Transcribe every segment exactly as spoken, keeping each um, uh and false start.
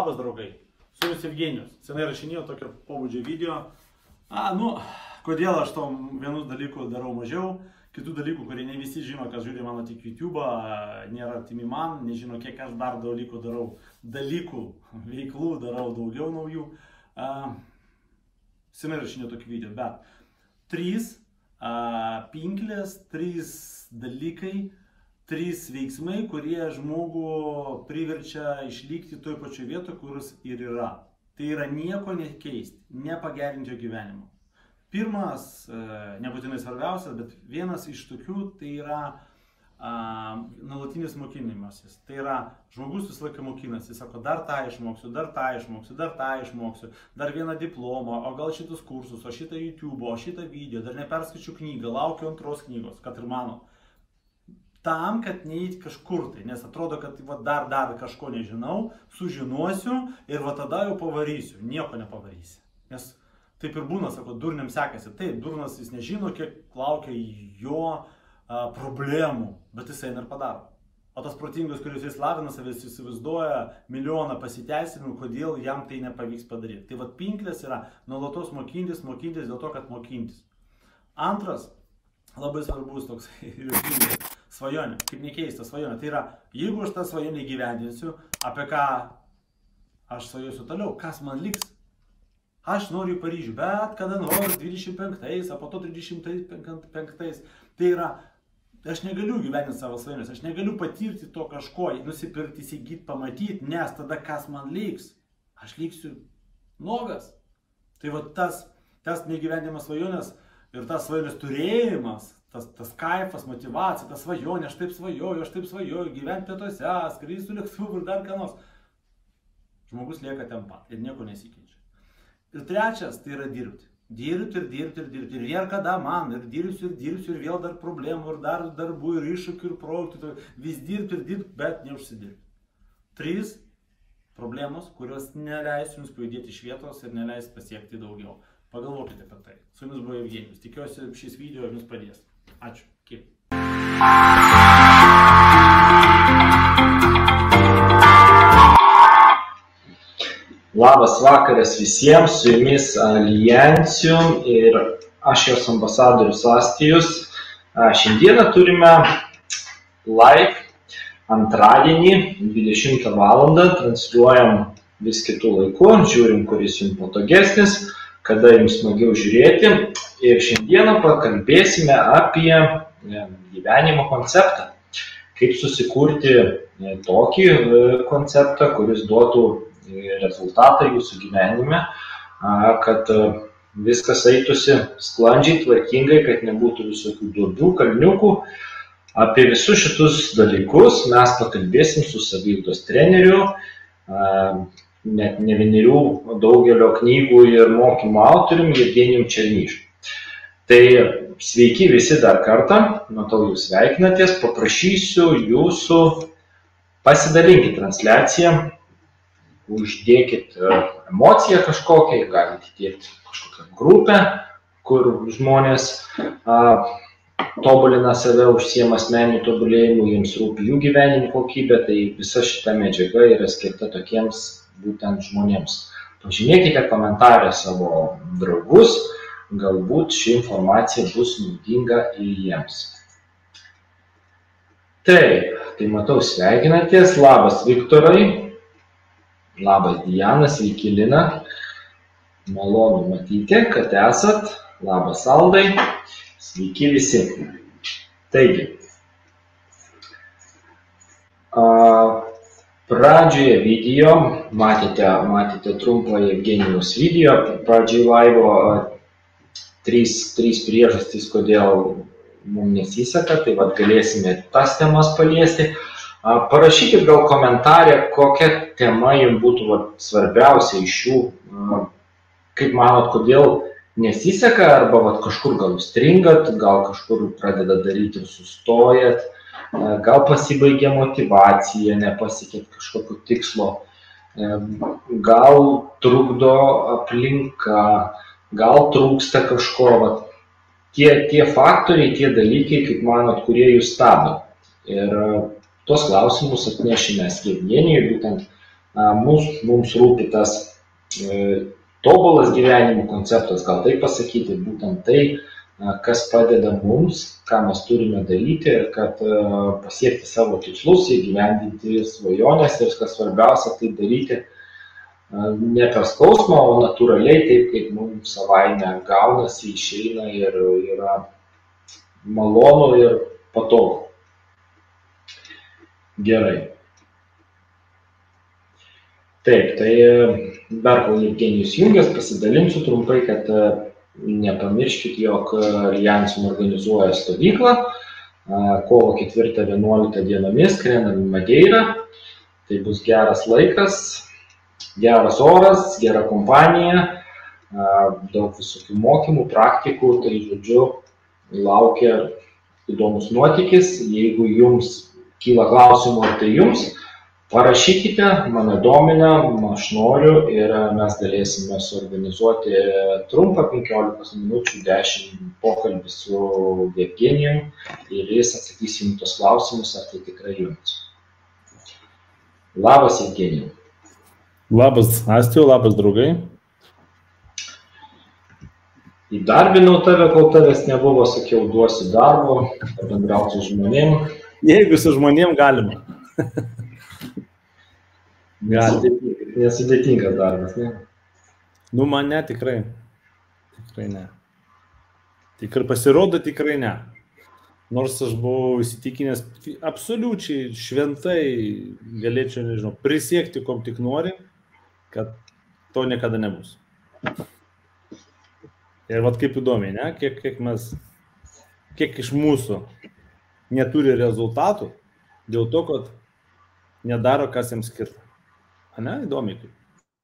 Labas, draugai. Su jumis Evgenijus. Senai rašinėjau tokio pobūdžio video. A, nu, kodėl aš tom vienus dalykų darau mažiau, kitų dalykų, kurie ne visi žino, kas žiūri mano tik YouTube'ą, nėra artimi man, nežino, kiek aš dar dalykų darau, dalykų, veiklų darau daugiau naujų. A, senai rašinėjau tokį video, bet trys a, pinklės, trys dalykai, trys veiksmai, kurie žmogų priverčia išlikti toj pačioj vietoje, kuris ir yra. Tai yra nieko nekeisti, nepagerinti jo gyvenimo. Pirmas, nebūtinai svarbiausias, bet vienas iš tokių, tai yra a, nuolatinis mokinimasis. Tai yra, žmogus visą laiką mokinasi, sako, dar tą išmoksiu, dar tą išmoksiu, dar tą išmoksiu, dar vieną diplomą, o gal šitus kursus, o šitą YouTube, o šitą video, dar neperskaičiu knygą, laukiu antros knygos, kad ir mano. Tam, kad neįti kažkur tai, nes atrodo, kad va, dar, dar kažko nežinau, sužinosiu ir va tada jau pavarysiu, nieko nepavarysi. Nes taip ir būna, sako, durniam sekasi. Taip, durnas jis nežino, kiek laukia jo a, problemų, bet jis eina ir padaro. O tas protingas, kuris jis lavina savęs, įsivaizduoja milijoną pasiteisinimų, kodėl jam tai nepavyks padaryti. Tai va pinklės yra nuolatos mokintis, mokintis dėl to, kad mokintis. Antras, labai svarbus toks svajonė, kaip nekeista svajonė. Tai yra, jeigu aš tą svajonę įgyvendinsiu, apie ką aš svajosiu toliau, kas man liks. Aš noriu į Paryžių, bet kada nors dvidešimt penktais, o po to trisdešimt penktais. Tai yra, aš negaliu gyveninti savo svajonės, aš negaliu patirti to kažko, nusipirkti, įsigyti, pamatyti, nes tada kas man liks. Aš liksiu nuogas. Tai va tas, tas negyvenimas svajonės ir tas svajonės turėjimas, tas, tas kaifas, motivacija, tas svajonė, aš taip svajoju, aš taip svajoju, gyventi pietuose, skrydį su lėktuvu ir dar ką nors. Žmogus lieka ten pat ir nieko nesikeičia. Ir trečias, tai yra dirbti. Dirbti ir dirbti ir dirbti. Ir vėl kada man, ir dirbsiu, ir dirbsiu, ir vėl dar problemų, ir dar darbų, ir iššūkių, ir projektų. Vis dirbti ir dirbti, bet neužsidirbti. Trys problemos, kurios neleis jums pajudėti iš vietos ir neleis pasiekti daugiau. Pagalvokite apie tai. Su jumis buvo Evgenijus. Tikiuosi, šis video jums padės. Ačiū. Iki. Labas vakaras visiems, su jumis Alijansium ir aš jos ambasadorius Astijus. Šiandieną turime live antradienį dvidešimtą valandą, transliuojam vis kitų laikų, žiūrim, kuris jums patogesnis, kada jums smagiau žiūrėti. Ir šiandieną pakalbėsime apie gyvenimo konceptą. Kaip susikurti tokį konceptą, kuris duotų rezultatą jūsų gyvenime, kad viskas eitųsi sklandžiai, tvarkingai, kad nebūtų visokių duobių, kalniukų. Apie visus šitus dalykus mes pakalbėsim su saviugdos treneriu, net ne vienerių daugelio knygų ir mokymo autorium Evgenijum Černyšu. Tai sveiki visi dar kartą, matau jūs sveikinatės, paprašysiu jūsų pasidalinkit transliaciją, uždėkit emociją kažkokią, galite įdėti kažkokią grupę, kur žmonės a, tobulina save, užsiema asmeniniu tobulėjimu, jiems rūpi jų gyvenimo kokybė, tai visa šita medžiaga yra skirta tokiems būtent žmonėms. Pažymėkite komentarę savo draugus, galbūt ši informacija bus naudinga ir jiems. Taip, tai matau sveikinatės. Labas Viktorai, labas Diana, sveiki Lina. Malonu matyti, kad esat. Labas Aldai, sveiki visi. Taigi, a, pradžioje video, matėte, matėte trumpą Evgenijaus video, pradžioje laivo trys, trys priežastys, kodėl mums nesiseka, tai vat galėsime tas temas paliesti. Parašykit gal komentarę, kokia tema jums būtų vat svarbiausia iš jų, kaip manot, kodėl nesiseka, arba vat kažkur gal stringat, gal kažkur pradeda daryti ir sustojat, gal pasibaigė motivacija, nepasiekėt kažkokio tikslo, gal trukdo aplinka, gal trūksta kažko. Vat, tie, tie faktoriai, tie dalykai, kaip manot, kurie jūs stabdo. Ir tos klausimus atnešime Evgenijui, būtent Mums, mums rūpi tas e, tobulas gyvenimo konceptas, gal taip pasakyti, būtent tai, kas padeda mums, ką mes turime daryti, kad pasiekti savo tikslus, įgyvendinti svajonės ir, kas svarbiausia, tai daryti ne per skausmą, o natūraliai, taip kaip mums savaime gaunasi, išeina ir yra malonu ir patogu. Gerai. Taip, tai dar kol Jevgenijus jungias, pasidalinsiu trumpai, kad nepamirškit, jog Alliansum organizuoja stovyklą. Kovo ketvirtą vienuoliktą dienomis skrendam į Madeirą. Tai bus geras laikas, geras oras, gera kompanija, daug visokių mokymų, praktikų. Tai žodžiu, laukia įdomus nuotykis. Jeigu jums kyla klausimų, ar tai jums, parašykite, mane domina, aš noriu ir mes galėsime suorganizuoti trumpą penkiolikos minučių dešimt pokalbį su Jevgenijum ir jis atsakys jums tos klausimus, ar tai tikrai jums. Labas, Jevgenijum. Labas, Astiu, labas, draugai. Įdarbinau tave, kol tavęs nebuvo, sakiau, duosiu darbo, bendrauti su žmonėm. Jeigu su žmonėm galima. Gali. Nesudėtingas darbas, ne? Nu, man ne, tikrai. Tikrai ne. Tik ir pasirodo, tikrai ne. Nors aš buvau įsitikinęs, absoliučiai šventai galėčiau, nežinau, prisiekti, kom tik nori, kad to niekada nebus. Ir vat kaip įdomiai, ne? Kiek, kiek mes, kiek iš mūsų neturi rezultatų dėl to, kad nedaro, kas jiems skirta. Ane, įdomiai kaip.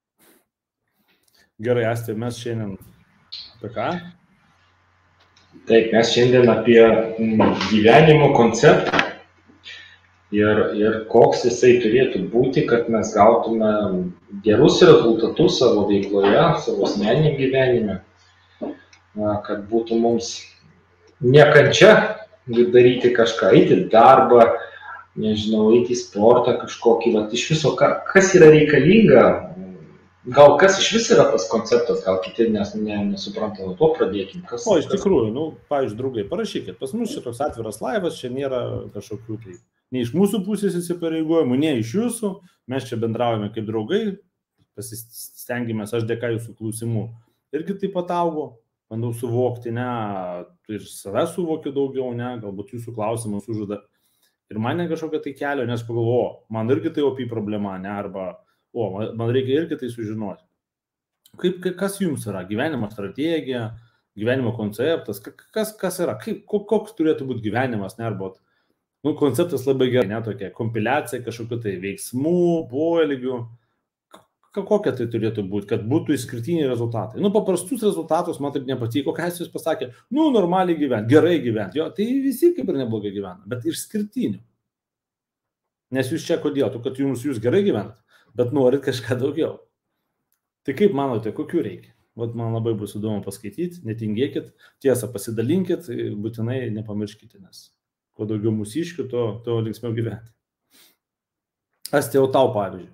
Gerai, Asti, mes šiandien apie ką? Taip, mes šiandien apie gyvenimo konceptą ir, ir koks jisai turėtų būti, kad mes gautume gerus rezultatus savo veikloje, savo asmeniniam gyvenime, kad būtų mums nekančia daryti kažką, eiti darbą, nežinau, eiti į sportą kažkokį, vat, iš viso, kas yra reikalinga, gal kas iš vis yra tas konceptas, gal kiti nes, ne, nesupranta, nuo to pradėkim. Kas, o, iš kas... tikrųjų, nu, pavyzdžiui, draugai, parašykit, pas mus šitoks atviras laivas, čia nėra kažkokių tai, ne iš mūsų pusės įsipareigojimų, ne iš jūsų, mes čia bendraujame kaip draugai, pasistengimės, aš dėka jūsų klausimų, irgi taip pat augo, bandau suvokti, ne, ir save suvokiu daugiau, ne, galbūt jūsų klausimus užduoda. Ir man ne kažkokia tai kelio, nes pagalvoju, o, man irgi tai opi problema, ne, arba, o, man reikia irgi tai sužinoti. Kaip, kas jums yra? Gyvenimo strategija, gyvenimo konceptas, kas, kas yra? Kaip, koks turėtų būti gyvenimas, ne, arba, nu, konceptas labai gerai, ne, tokia kompiliacija kažkokių tai veiksmų, poelgių, kokia tai turėtų būti, kad būtų išskirtiniai rezultatai. Nu, paprastus rezultatus man taip nepatiko, ką jis pasakė, nu, normaliai gyventi, gerai gyventi, jo, tai visi kaip ir neblogai gyvena, bet išskirtinių. Nes jūs čia kodėl, tu, kad jums jūs gerai gyvenat, bet norit kažką daugiau. Tai kaip manote, kokių reikia? Vat man labai bus įdomu paskaityti, netingėkit, tiesą pasidalinkit, būtinai nepamirškite, nes kuo daugiau mūsiškių, to, to linksmiau gyventi. Asti, jau tau pavyzdžiui.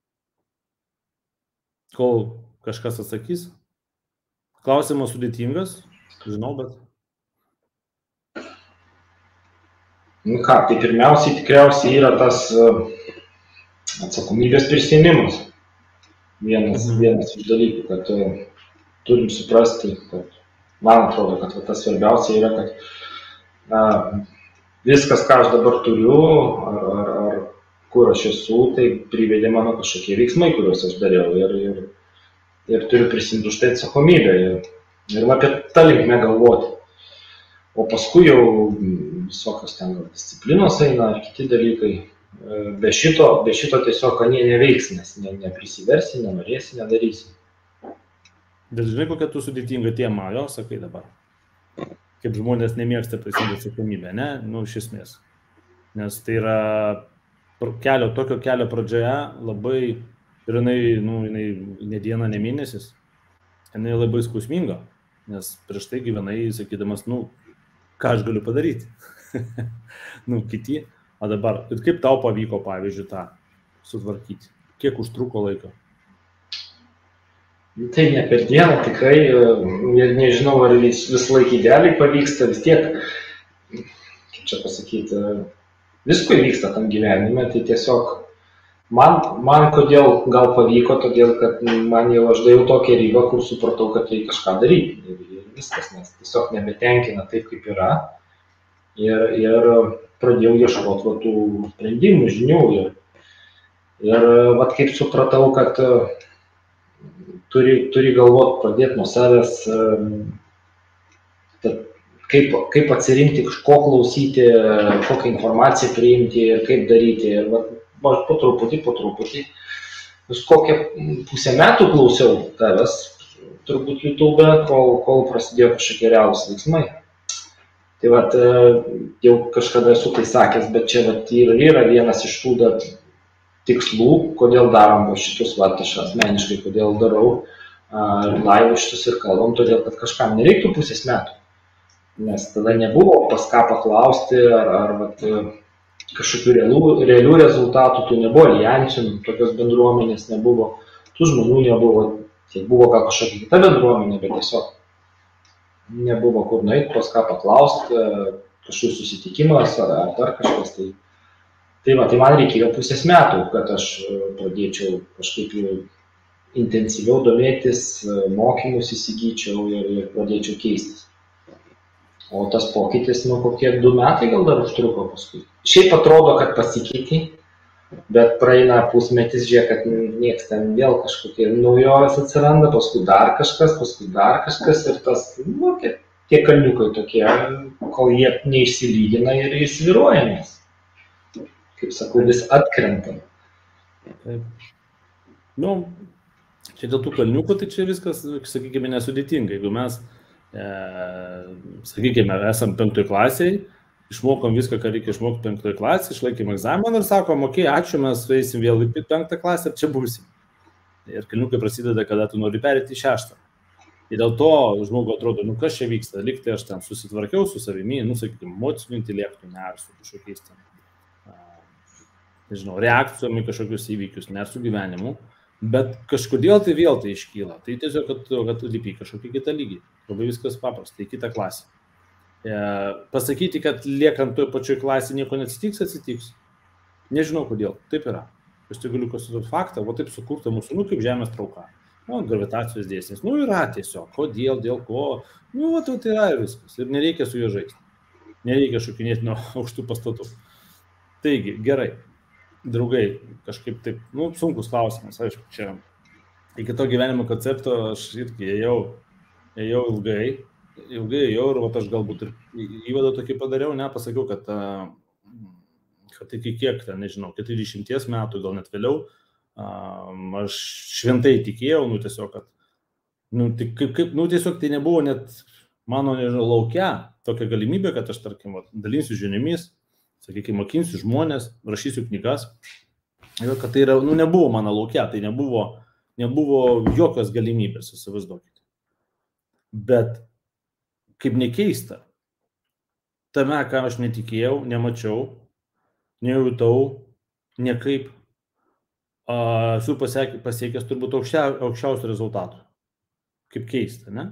Kol kažkas atsakys. Klausimas sudėtingas, žinau, bet... Nu ką, tai pirmiausiai tikriausiai yra tas atsakomybės prisiėmimas. Vienas, mhm. vienas iš dalykų, kad turim suprasti, kad man atrodo, kad tas svarbiausia yra, kad na, viskas, ką aš dabar turiu, ar, ar, ar kur aš esu, tai privedė mano kažkokie veiksmai, kuriuos aš dariau ir, ir, ir turiu prisimti už tai atsakomybę ir, ir apie tą linkmę galvoti. O paskui jau visokios ten disciplinos eina ar kiti dalykai. Be šito, be šito tiesiog anie neveiks, nes ne, neprisiversi, nenorėsi, nedarysi. Bet žinai, kokia tu sudėtinga tema, jo, sakai dabar. Kaip žmonės nemėgsta prisimti atsakomybę, ne? Nu, iš esmės. Nes tai yra kelio, tokio kelio pradžioje labai, ir jinai, nu, jinai ne diena, ne mėnesis, jinai labai skausminga, nes prieš tai gyvenai, sakydamas, nu, ką aš galiu padaryti, nu, kiti, o dabar, ir kaip tau pavyko, pavyzdžiui, tą sutvarkyti, kiek užtruko laiko? Tai ne per dieną, tikrai, nežinau, ar vis, vis laik idealiai pavyksta, vis tiek, kaip čia pasakyti, visko įvyksta tam gyvenime, tai tiesiog man, man kodėl gal pavyko, todėl kad man jau aš dėjau tokią ribą, kur supratau, kad reikia kažką daryti ir viskas, nes tiesiog nebetenkina taip, kaip yra ir, ir pradėjau ieškoti va, tų sprendimų, žinių ir, ir va, kaip supratau, kad turi, turi galvoti pradėti nuo savęs, kaip, kaip atsirinkti, ko klausyti, kokią informaciją priimti ir kaip daryti. Ir va, po truputį, po truputį. Vis kokią pusę metų klausiau tavęs, turbūt YouTube, kol, kol prasidėjo kažkokie realūs veiksmai. Tai vat, jau kažkada esu tai sakęs, bet čia vat, yra, yra vienas iš tų dat, tikslų, kodėl darom šitus, vat, aš asmeniškai, kodėl darau uh, live šitus ir kalbam, todėl kad kažkam nereiktų pusės metų. Nes tada nebuvo pas ką paklausti, ar, ar vat, kažkokių realių, realių rezultatų, tų nebuvo alijansių, tokios bendruomenės nebuvo, tų žmonių nebuvo, tiek buvo gal kažkokia kita bendruomenė, bet tiesiog nebuvo kur nueiti, pas ką paklausti, kažkokius susitikimas ar, ar dar kažkas. Tai, tai, va, tai man reikėjo pusės metų, kad aš pradėčiau kažkaip intensyviau domėtis, mokymus įsigyčiau ir, ir pradėčiau keistis. O tas pokytis, nu, kokie du metai gal dar užtruko paskui. Šiaip atrodo, kad pasikeitė, bet praeina pusmetis, žiūrėk, kad nieks ten vėl kažkokie naujovės atsiranda, paskui dar kažkas, paskui dar kažkas ir tas, nu, tie kalniukai tokie, kol jie neišsilygina ir įsvyruoja, nes, kaip sakau, vis atkrenta. Taip. Nu, čia dėl tų kalniukų, tai čia viskas, sakykime, nesudėtinga. Jeigu mes, e, sakykime, esam penktoj klasiai, išmokom viską, ką reikia išmokti penktoj klasėje, išlaikėm egzaminą ir sakom, okei, okay, ačiū, mes eisim vėl į penktą klasę ir čia būsim. Ir kalniukai prasideda, kada tu nori perėti į šeštą. Ir dėl to žmogui atrodo, nu kas čia vyksta, liktai aš ten susitvarkiau su savimi, nu, sakykime, emociniu intelektu, ne, ar su kažkokiais ten, nežinau, reakcijom į kažkokius įvykius, ne, ar su gyvenimu, bet kažkodėl tai vėl tai iškyla. Tai tiesiog, kad, kad tu lipi kažkokį kitą lygį. Labai viskas paprasta, į kitą klasę. Pasakyti, kad liekant toj pačioj klasėje nieko neatsitiks, atsitiks. Nežinau kodėl, taip yra. Aš tai galiu konstatuoti faktą, o taip sukurta mūsų, nu, kaip žemės trauka. Nu, gravitacijos dėsnis, nu, yra tiesiog, kodėl, dėl ko, nu, va, tai yra ir viskas. Ir nereikia su juo žaisti. Nereikia šokinėti nuo aukštų pastatų. Taigi, gerai, draugai, kažkaip taip, nu, sunkus klausimas, aišku, čia. Iki to gyvenimo koncepto aš irgi ėjau, ėjau ilgai. ilgai jau ir vat, aš galbūt ir įvadą tokį padariau, ne, pasakiau, kad, kad iki kiek, ten, nežinau, keturiasdešimties metų, gal net vėliau, aš šventai tikėjau, nu tiesiog, kad, nu, tik, kaip, kaip, nu tiesiog tai nebuvo net mano, nežinau, laukia tokia galimybė, kad aš, tarkim, vat, dalinsiu žiniomis, sakykime, mokinsiu žmonės, rašysiu knygas, ir kad tai yra, nu, nebuvo mano laukia, tai nebuvo, nebuvo jokios galimybės, įsivaizduokite. Bet kaip nekeista, tame, ką aš netikėjau, nemačiau, nejutau, niekaip uh, esu pasiekęs, pasiekęs turbūt aukščia, aukščiausių rezultatų. Kaip keista, ne?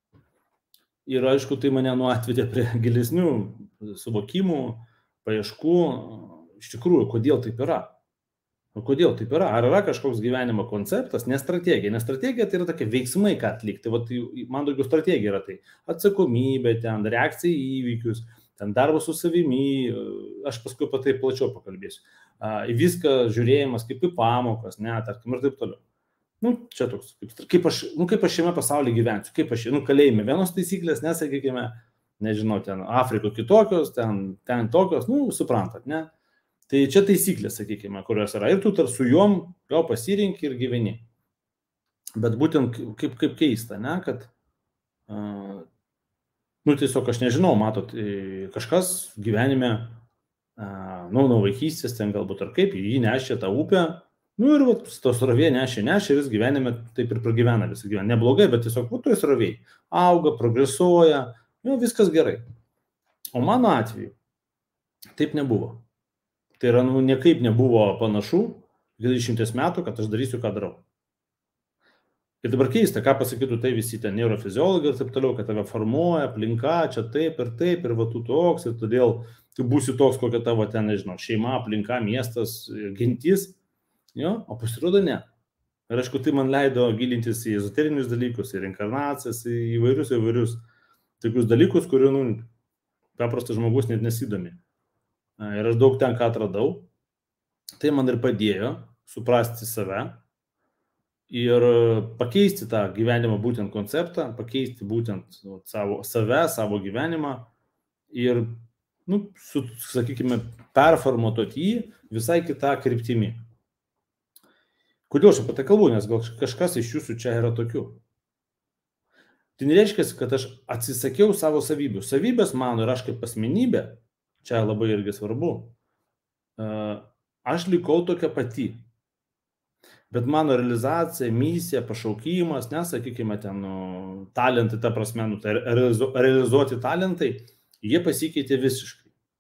Ir aišku, tai mane nuatvedė prie gilesnių suvokimų, paieškų, iš tikrųjų, kodėl taip yra. O kodėl taip yra? Ar yra kažkoks gyvenimo konceptas, ne strategija? Nes strategija tai yra tokie veiksmai, ką atlikti. Vat, man daugiau strategija yra tai atsakomybė, ten reakcija į įvykius, ten darbas su savimi, aš paskui apie tai plačiau pakalbėsiu. Į viską žiūrėjimas kaip į pamokas, ne, tarkim, ir taip toliau. Nu, čia toks, kaip, kaip, aš, nu, kaip aš šiame pasaulyje gyvensiu, kaip aš, nu, kalėjime vienos taisyklės, nesakykime, nežinau, ten Afriko kitokios, ten, ten tokios, nu, suprantat, ne? Tai čia taisyklės, sakykime, kurios yra. Ir tu tar su juom gal pasirinki ir gyveni. Bet būtent kaip, kaip keista, ne, kad, uh, nu, tiesiog aš nežinau, matot, kažkas gyvenime, uh, nu, nuo vaikystės ten galbūt ar kaip, jį nešė tą upę, nu, ir vat, tos srovė nešė, nešė, vis gyvenime taip ir pragyvena visą gyvenimą. Neblogai, bet tiesiog, vat, toj srovėj auga, progresuoja, nu, viskas gerai. O mano atveju taip nebuvo. Tai yra, nu, niekaip nebuvo panašu, dvidešimties metų, kad aš darysiu, ką darau. Ir dabar keista, ką pasakytų tai visi ten neurofiziologai ir taip toliau, kad tave formuoja aplinka, čia taip ir taip, ir va tu toks, ir todėl tu būsi toks, kokia tavo ten, nežinau, šeima, aplinka, miestas, gentis, jo, o pasirodo ne. Ir aišku, tai man leido gilintis į ezoterinius dalykus, į reinkarnacijas, į įvairius, įvairius tokius dalykus, kurių, nu, paprastas žmogus net nesidomi. Ir aš daug ten ką atradau, tai man ir padėjo suprasti save ir pakeisti tą gyvenimą būtent konceptą, pakeisti būtent savo, save, savo gyvenimą ir, nu, su, sakykime, performuoti jį visai kitą kryptimį. Kodėl aš apie tai kalbu, nes gal kažkas iš jūsų čia yra tokių. Tai nereiškia, kad aš atsisakiau savo savybių. Savybės mano ir aš kaip asmenybė, čia labai irgi svarbu, aš likau tokia pati. Bet mano realizacija, misija, pašaukimas, nesakykime ten, nu, talentai, ta prasme, nu, tai realizu, realizuoti talentai, jie pasikeitė visiškai.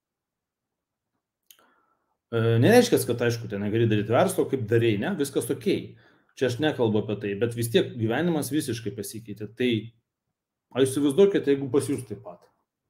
Nereiškia, kad, aišku, ten negali daryti verslo, kaip darei, ne, viskas okei. Čia aš nekalbu apie tai, bet vis tiek gyvenimas visiškai pasikeitė. Tai, aš įsivaizduokite, jeigu pas jūs taip pat.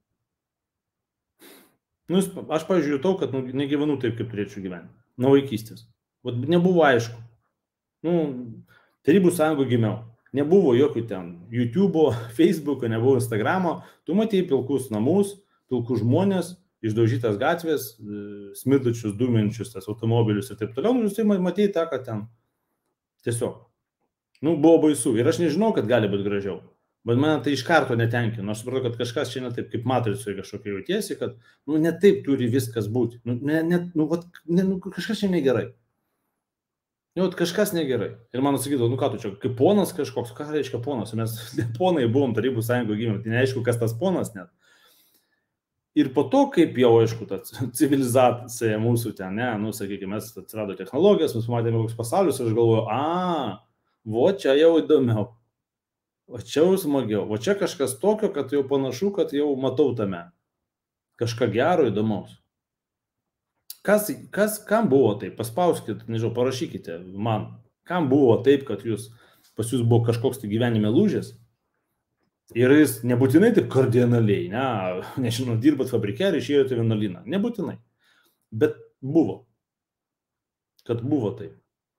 Nu, aš, pavyzdžiui, jutau, kad nu, negyvenu taip, kaip turėčiau gyventi. Nuo vaikystės. Vat nebuvo aišku. Nu, Tarybų sąjungoje gimiau. Nebuvo jokių ten YouTube'o, Facebook'o, nebuvo Instagram'o. Tu matėjai pilkus namus, pilkus žmonės, išdaužytas gatvės, smirdančius, dūminčius tas automobilius ir taip toliau. Nu, jūs tai matėjai tą, kad ten tiesiog. Nu, buvo baisu. Ir aš nežinau, kad gali būti gražiau. Bet mane tai iš karto netenkino. Aš supratau, kad kažkas čia ne taip, kaip matricoje kažkokia jautiesi, kad, nu, ne taip turi viskas būti. Nu, ne, ne, nu, vat, ne, nu, kažkas čia negerai. Nu, kažkas negerai. Ir man sakydavo, nu ką tu čia, kaip ponas kažkoks, ką reiškia ponas? Mes ponai buvom Tarybų sąjungoje gimėm, tai neaišku, kas tas ponas net. Ir po to, kaip jau aišku, ta civilizacija mūsų ten, ne, nu, sakykime, mes atsirado technologijas, mes matėme koks pasaulius, aš galvoju, a, vo čia jau įdomiau. O čia jau smagiau, o čia kažkas tokio, kad jau panašu, kad jau matau tame. Kažką gero, įdomaus. Kas, kas, kam buvo taip? Paspauskite, nežinau, parašykite man. Kam buvo taip, kad jūs, pas jūs buvo kažkoks tai gyvenime lūžis? Ir jis nebūtinai taip kardinaliai, ne, nežinau, dirbat fabrike ir išėjote vienuolyną. Nebūtinai. Bet buvo. Kad buvo taip.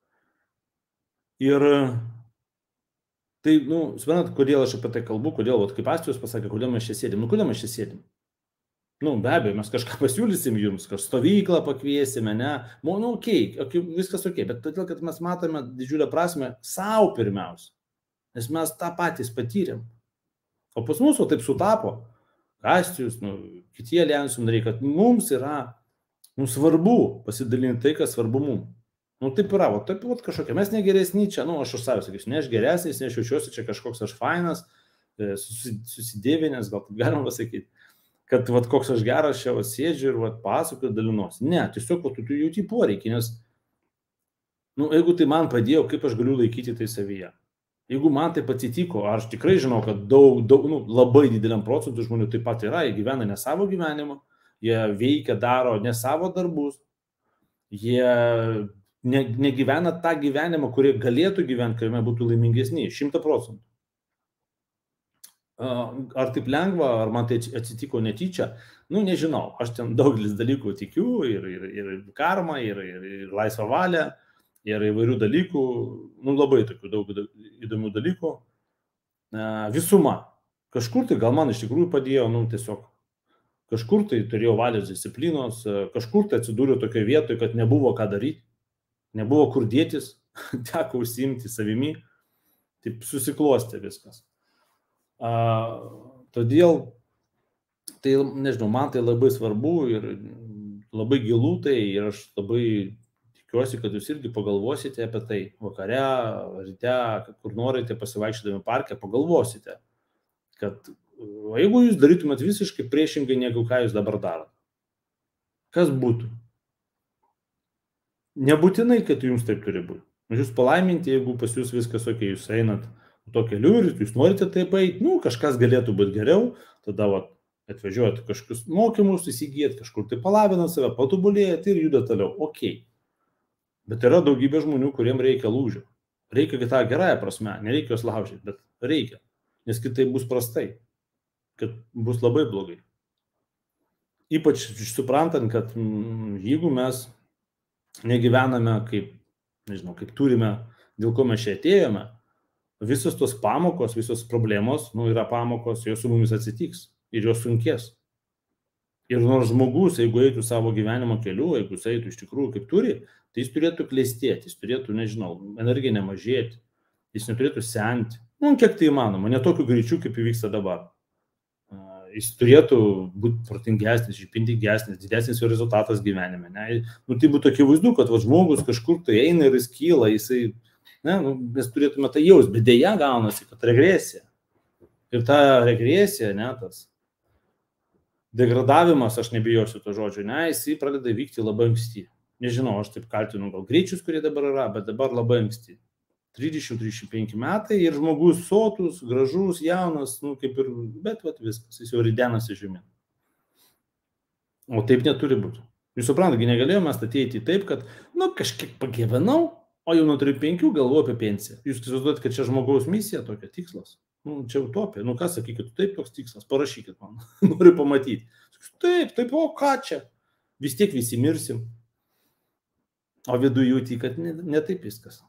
Ir tai, nu, suprantat, kodėl aš apie tai kalbu, kodėl, vat, kaip Astijus pasakė, kodėl mes čia sėdim. Nu, kodėl mes čia sėdim? Nu, be abejo, mes kažką pasiūlysim jums, kažką stovyklą pakviesime, ne? Nu, okei, okay, viskas okei, bet todėl, kad mes matome didžiulę prasme savo pirmiausia. Nes mes tą patys patyrėm. O pas mus, o taip sutapo, Astijus, nu, kitie aliansų nariai, kad mums yra, nu, svarbu pasidalinti tai, kas svarbu mums. Nu, taip yra, o taip pat kažkokia, mes negeresni čia, nu, aš už savęs sakysiu, ne aš geresnis, ne aš jaučiuosi čia kažkoks aš fainas, susidėvinęs, gal taip galima pasakyti, kad vat, koks aš geras čia vat, sėdžiu ir vat, pasakoju, dalinuosi. Ne, tiesiog vat, tu jauti poreikį, nes, nu, jeigu tai man padėjo, kaip aš galiu laikyti tai savyje. Jeigu man taip atsitiko, aš tikrai žinau, kad daug, daug nu, labai dideliam procentų žmonių taip pat yra, jie gyvena ne savo gyvenimą, jie veikia, daro ne savo darbus, jie ne, negyvena tą gyvenimą, kurie galėtų gyventi, kuriame būtų laimingesni, šimtą procentų. Ar taip lengva, ar man tai atsitiko netyčia, nu nežinau, aš ten daugelis dalykų tikiu, ir, ir, ir karma, ir, ir, ir laisvą valią, ir įvairių dalykų, nu labai tokių daug įdomių dalykų. Visuma, kažkur tai gal man iš tikrųjų padėjo, nu tiesiog, kažkur tai turėjau valios disciplinos, kažkur tai atsidūriau tokioje vietoje, kad nebuvo ką daryti, nebuvo kur dėtis, teko užsiimti savimi, taip susiklostė viskas. Uh, todėl, tai, nežinau, man tai labai svarbu ir labai gilu tai ir aš labai tikiuosi, kad jūs irgi pagalvosite apie tai vakare, ryte, kur norite pasivaikščiodami parke, pagalvosite, kad jeigu jūs darytumėt visiškai priešingai, negu ką jūs dabar darot, kas būtų? Nebūtinai, kad jums taip turi būti. Jūs palaiminti, jeigu pas jūs viskas okei, jūs einat to keliu ir jūs norite taip eiti, nu, kažkas galėtų būti geriau, tada vat, atvažiuojate kažkokius mokymus, įsigijat, kažkur tai palavinat save, patobulėjat ir juda toliau. Ok. Bet yra daugybė žmonių, kuriem reikia lūžio. Reikia tą gerąją prasme, nereikia jos laužyti, bet reikia. Nes kitaip bus prastai, kad bus labai blogai. Ypač suprantant, kad mm, jeigu mes negyvename kaip, nežinau, kaip turime, dėl ko mes čia atėjome, visos tos pamokos, visos problemos, nu, yra pamokos, jos su mumis atsitiks ir jos sunkės. Ir nors žmogus, jeigu eitų savo gyvenimo keliu, jeigu jis eitų iš tikrųjų kaip turi, tai jis turėtų klestėti, jis turėtų, nežinau, energiją nemažėti, jis neturėtų senti, nu, kiek tai įmanoma, ne tokiu greičiu, kaip įvyksta dabar. Jis turėtų būti protingesnis, išpintingesnis, didesnis jo rezultatas gyvenime. Ne? Nu, tai būtų akivaizdu, kad va, žmogus kažkur tai eina ir jis kyla, jisai, ne, nu, mes turėtume tai jaus, bet dėja gaunasi, kad regresija. Ir ta regresija, ne, tas degradavimas, aš nebijosiu to žodžio, ne, jisai pradeda vykti labai anksti. Nežinau, aš taip kaltinu gal greičius, kurie dabar yra, bet dabar labai anksti. trisdešimt trisdešimt penki metai ir žmogus sotus, gražus, jaunas, nu kaip ir, bet vat viskas, jis jau ridenasi žemyn. O taip neturi būti. Jūs suprantate, negalėjome statyti taip, kad, nu, kažkiek pagyvenau, o jau nuo trijų penkių galvoju apie pensiją. Jūs įsivaizduojate, kad čia žmogaus misija tokia, tikslas. Nu, čia utopija. Nu, ką sakykit, taip toks tikslas, parašykit man. Noriu pamatyti. Taip, taip, o ką čia? Vis tiek visi mirsim. O viduje jauti, kad ne, ne taip viskas.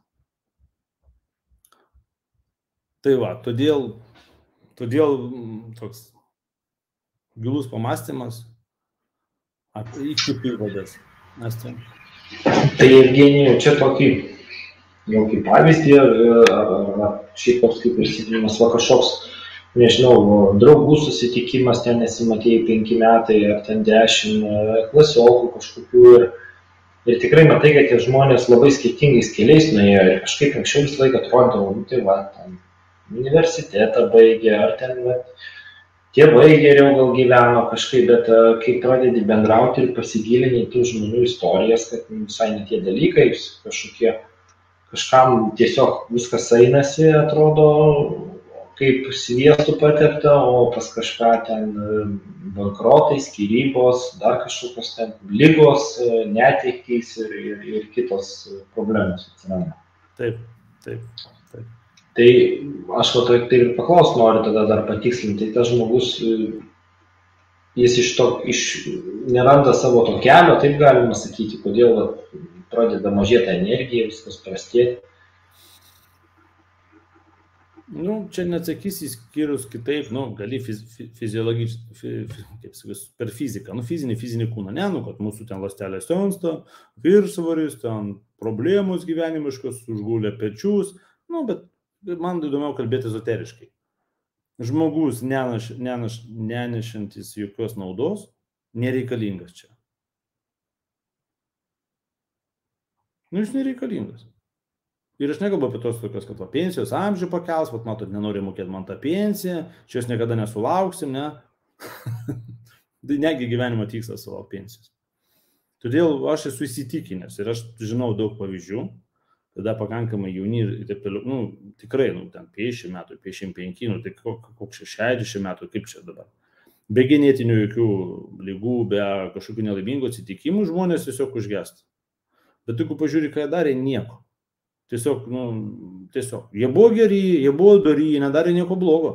Tai va, todėl, todėl toks gilus pamastymas apie įkvėpį vadas. Tai Evgenijau, čia tokį, jau kaip pavyzdį, šiaip toks kaip ir įsitikinimas, va kažkoks, nežinau, draugų susitikimas, ten nesimatėjai penki metai, ar ten dešimt, klasiokų kažkokių ir, ir tikrai matai, kad tie žmonės labai skirtingais keliais nuėjo ir kažkaip anksčiau visą laiką atrodavo, nu tai va, ten universitetą baigė, ar ten va, tėvai geriau gal gyveno kažkaip, bet kai pradedi bendrauti ir pasigilinti tų žmonių istorijas, kad visai ne tie dalykai, kažkokie, kažkam tiesiog viskas einasi, atrodo, kaip sviestų patepta, o pas kažką ten bankrotai, skyrybos, dar kažkokios ten ligos, netektys ir, ir, ir kitos problemos atsiranda. Taip, taip, taip. Tai aš va tai ir paklaust noriu tada dar patikslinti, tas žmogus, jis iš to, iš, neranda savo to kelio, taip galima sakyti, kodėl va, pradeda mažėti energija, viskas prastėti. Nu, čia neatsakysi skyrus kitaip, nu, gali fiz, fiziologiškai, kaip sakys, per fiziką, nu, fizinį, fizinį kūną, ne, nu, kad mūsų ten ląstelės sensta, viršsvoris, ten problemos gyvenimiškos, užgulė pečius, nu, bet man įdomiau kalbėti ezoteriškai. Žmogus nenaš, nenaš, nenešantis jokios naudos, nereikalingas čia. Nu, jis nereikalingas. Ir aš nekalbu apie tos tokios, kad va, pensijos amžių pakels, vat matot, nenori mokėti man tą pensiją, čia jos niekada nesulauksim, ne? Tai negi gyvenimo tikslas savo pensijos. Todėl aš esu įsitikinęs ir aš žinau daug pavyzdžių, tada pakankamai jauni ir taip toliau, nu, tikrai, nu, ten penkiasdešimt metų, penkiasdešimt penki, nu, tai koks šešiasdešimt metų, kaip čia dabar. Be genetinių jokių ligų, be kažkokių nelaimingų atsitikimų, žmonės tiesiog užgesta. Bet jeigu pažiūri, ką jie darė, nieko. Tiesiog, nu, tiesiog, jie buvo geri, jie buvo dori, jie nedarė nieko blogo.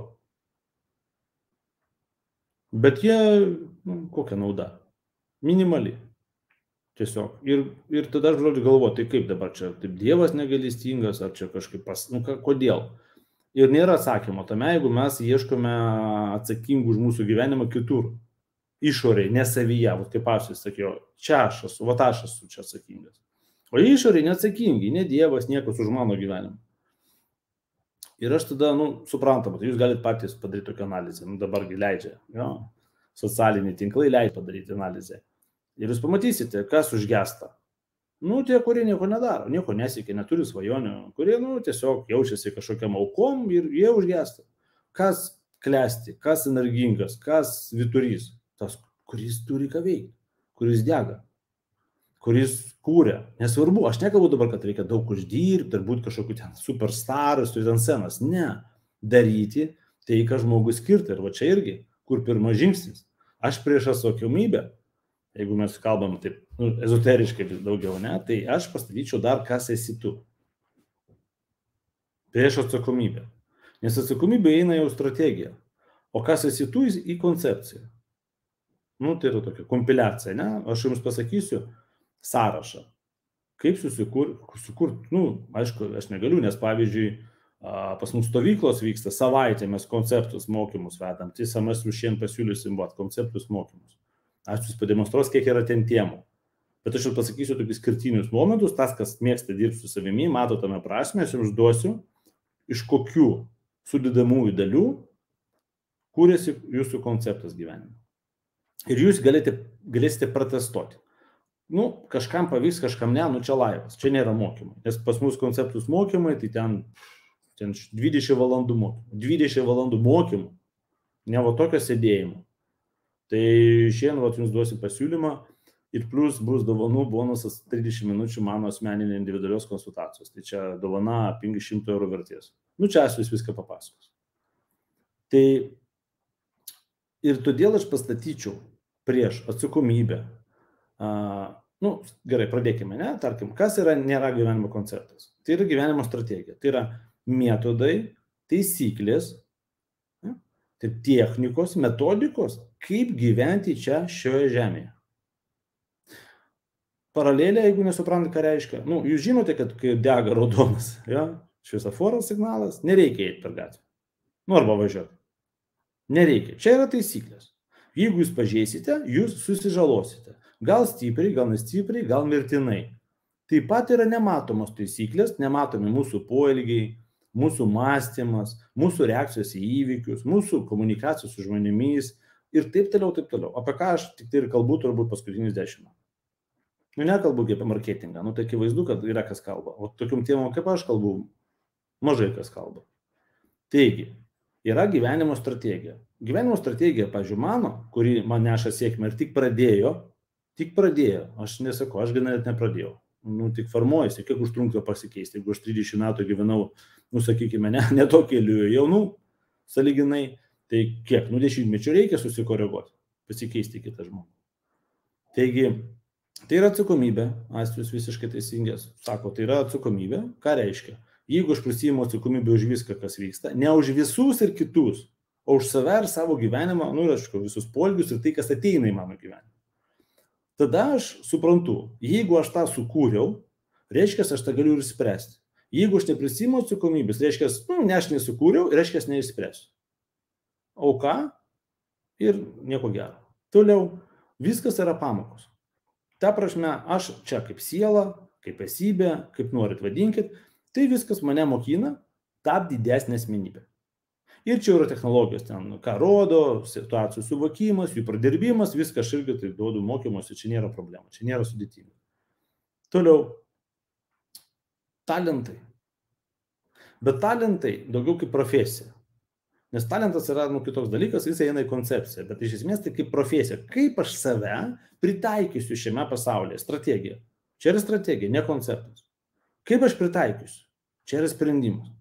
Bet jie, nu, kokia nauda? Minimali. Tiesiog. Ir, ir tada aš žodžiu galvoju, tai kaip dabar čia, taip Dievas negailestingas, ar čia kažkaip pas, nu, ką, kodėl? Ir nėra atsakymo tame, jeigu mes ieškome atsakingų už mūsų gyvenimą kitur, išoriai, ne savyje, va, kaip aš sakiau, čia aš esu, va aš esu čia atsakingas. O išoriai neatsakingi, ne Dievas, niekas už mano gyvenimą. Ir aš tada, nu, suprantama, tai jūs galite patys padaryti tokią analizę, nu, dabargi leidžia, jo, socialiniai tinklai leidžia padaryti analizę. Ir jūs pamatysite, kas užgesta. Nu, tie, kurie nieko nedaro, nieko nesiekia, neturi svajonių, kurie, nu, tiesiog jaučiasi kažkokiam aukom ir jie užgesta. Kas klesti, kas energingas, kas vyturys, tas, kuris turi ką veikti, kuris dega, kuris kūrė. Nesvarbu, aš nekalbu dabar, kad reikia daug uždirbti, ar būti kažkokiu ten superstaras, turi ten scenas. Ne, daryti tai, ką žmogus skirta. Ir va čia irgi, kur pirmas žingsnis. Aš prieš atsakomybę jeigu mes kalbam taip nu, ezoteriškai daugiau, ne, tai aš pastatyčiau dar, kas esi tu. Prieš atsakomybę. Nes atsakomybė eina jau strategija. O kas esi tu į koncepciją. Nu, tai yra tokia kompiliacija, ne? Aš jums pasakysiu sąrašą. Kaip susikurt, susikurt, nu, aišku, aš negaliu, nes pavyzdžiui, pas mus stovyklos vyksta savaitę, mes konceptus mokymus vedam. Tiesa, mes jūs šiandien pasiūlysim vat, konceptus mokymus. Aš jūs pademonstruos, kiek yra ten temų. Bet aš jau pasakysiu tokius skirtinius momentus, tas, kas mėgsta dirbti su savimi, mato tame prasme, aš jums duosiu, iš kokių sudedamųjų dalių kūrėsi jūsų konceptas gyvenime. Ir jūs galite, galėsite protestuoti. Nu, kažkam pavyks, kažkam ne, nu čia laivas, čia nėra mokymai. Nes pas mus konceptus mokymai, tai ten, ten dvidešimt valandų mokymų. dvidešimt valandų mokymų, ne va tokio sėdėjimo. Tai šiandien vat, jums duosiu pasiūlymą ir plus bus dovanų bonusas trisdešimt minučių mano asmeninė individualios konsultacijos. Tai čia dovana penki šimtai eurų vertės. Nu, čia aš vis viską papasakos. Tai ir todėl aš pastatyčiau prieš atsakomybę. Uh, nu, gerai, pradėkime, ne? Tarkim, kas yra nėra gyvenimo konceptas? Tai yra gyvenimo strategija. Tai yra metodai, taisyklės, ne? Tai technikos, metodikos, kaip gyventi čia šioje žemėje. Paralelė, jeigu nesuprantate, ką reiškia, nu, jūs žinote, kad kai dega raudonas, ja? Šviesoforas signalas, nereikia eiti per gatvę. Nu, arba važiuoti. Nereikia. Čia yra taisyklės. Jeigu jūs pažeisite, jūs susižalosite. Gal stipriai, gal nestipriai, gal mirtinai. Taip pat yra nematomos taisyklės, nematomi mūsų poelgiai, mūsų mąstymas, mūsų reakcijos į įvykius, mūsų komunikacijos su žmonėmis ir taip toliau, taip toliau. Apie ką aš tik tai ir kalbu turbūt paskutinius dešimt metų. Nu, nekalbu apie marketingą, nu tai akivaizdu, kad yra kas kalba. O tokium temom kaip aš kalbu, mažai kas kalba. Taigi, yra gyvenimo strategija. Gyvenimo strategija, pavyzdžiui, mano, kuri man neša sėkmę ir tik pradėjo, tik pradėjo, aš nesakau, aš net nepradėjau, nu tik formuojasi, kiek užtrunka pasikeisti, jeigu aš trisdešimt metų gyvenau, nu sakykime, ne, ne to keliu jau, nu, saliginai, tai kiek, nu dešimtmečių reikia susikoreguoti, pasikeisti kitą žmogų. Taigi, tai yra atsakomybė, Astijus visiškai teisingas, sako, tai yra atsakomybė, ką reiškia? Jeigu aš prisiimu atsakomybę už viską, kas vyksta, ne už visus ir kitus, o už save ir savo gyvenimą, nu ir aišku, visus poelgius ir tai, kas ateina į mano gyvenimą. Tada aš suprantu, jeigu aš tą sukūriau, reiškia, aš tą galiu ir spręsti. Jeigu aš neprisiimu atsakomybės, reiškia, nu, ne aš nesukūriau, reiškia, neišspręsiu. O ką? Ir nieko gero. Toliau, viskas yra pamokos. Ta prasme, aš čia kaip siela, kaip esybė, kaip norit vadinkit, tai viskas mane mokina tapti didesnė asmenybė. Ir čia yra technologijos, ten, ką rodo, situacijų suvokimas, jų pradirbimas, viską aš irgi tai duodu mokymuose, čia nėra problema, čia nėra sudėtinga. Toliau, talentai. Bet talentai daugiau kaip profesija. Nes talentas yra nu, kitoks dalykas, jis eina į koncepciją, bet iš esmės tai kaip profesija. Kaip aš save pritaikysiu šiame pasaulyje? Strategija. Čia yra strategija, ne konceptas. Kaip aš pritaikysiu? Čia yra sprendimas.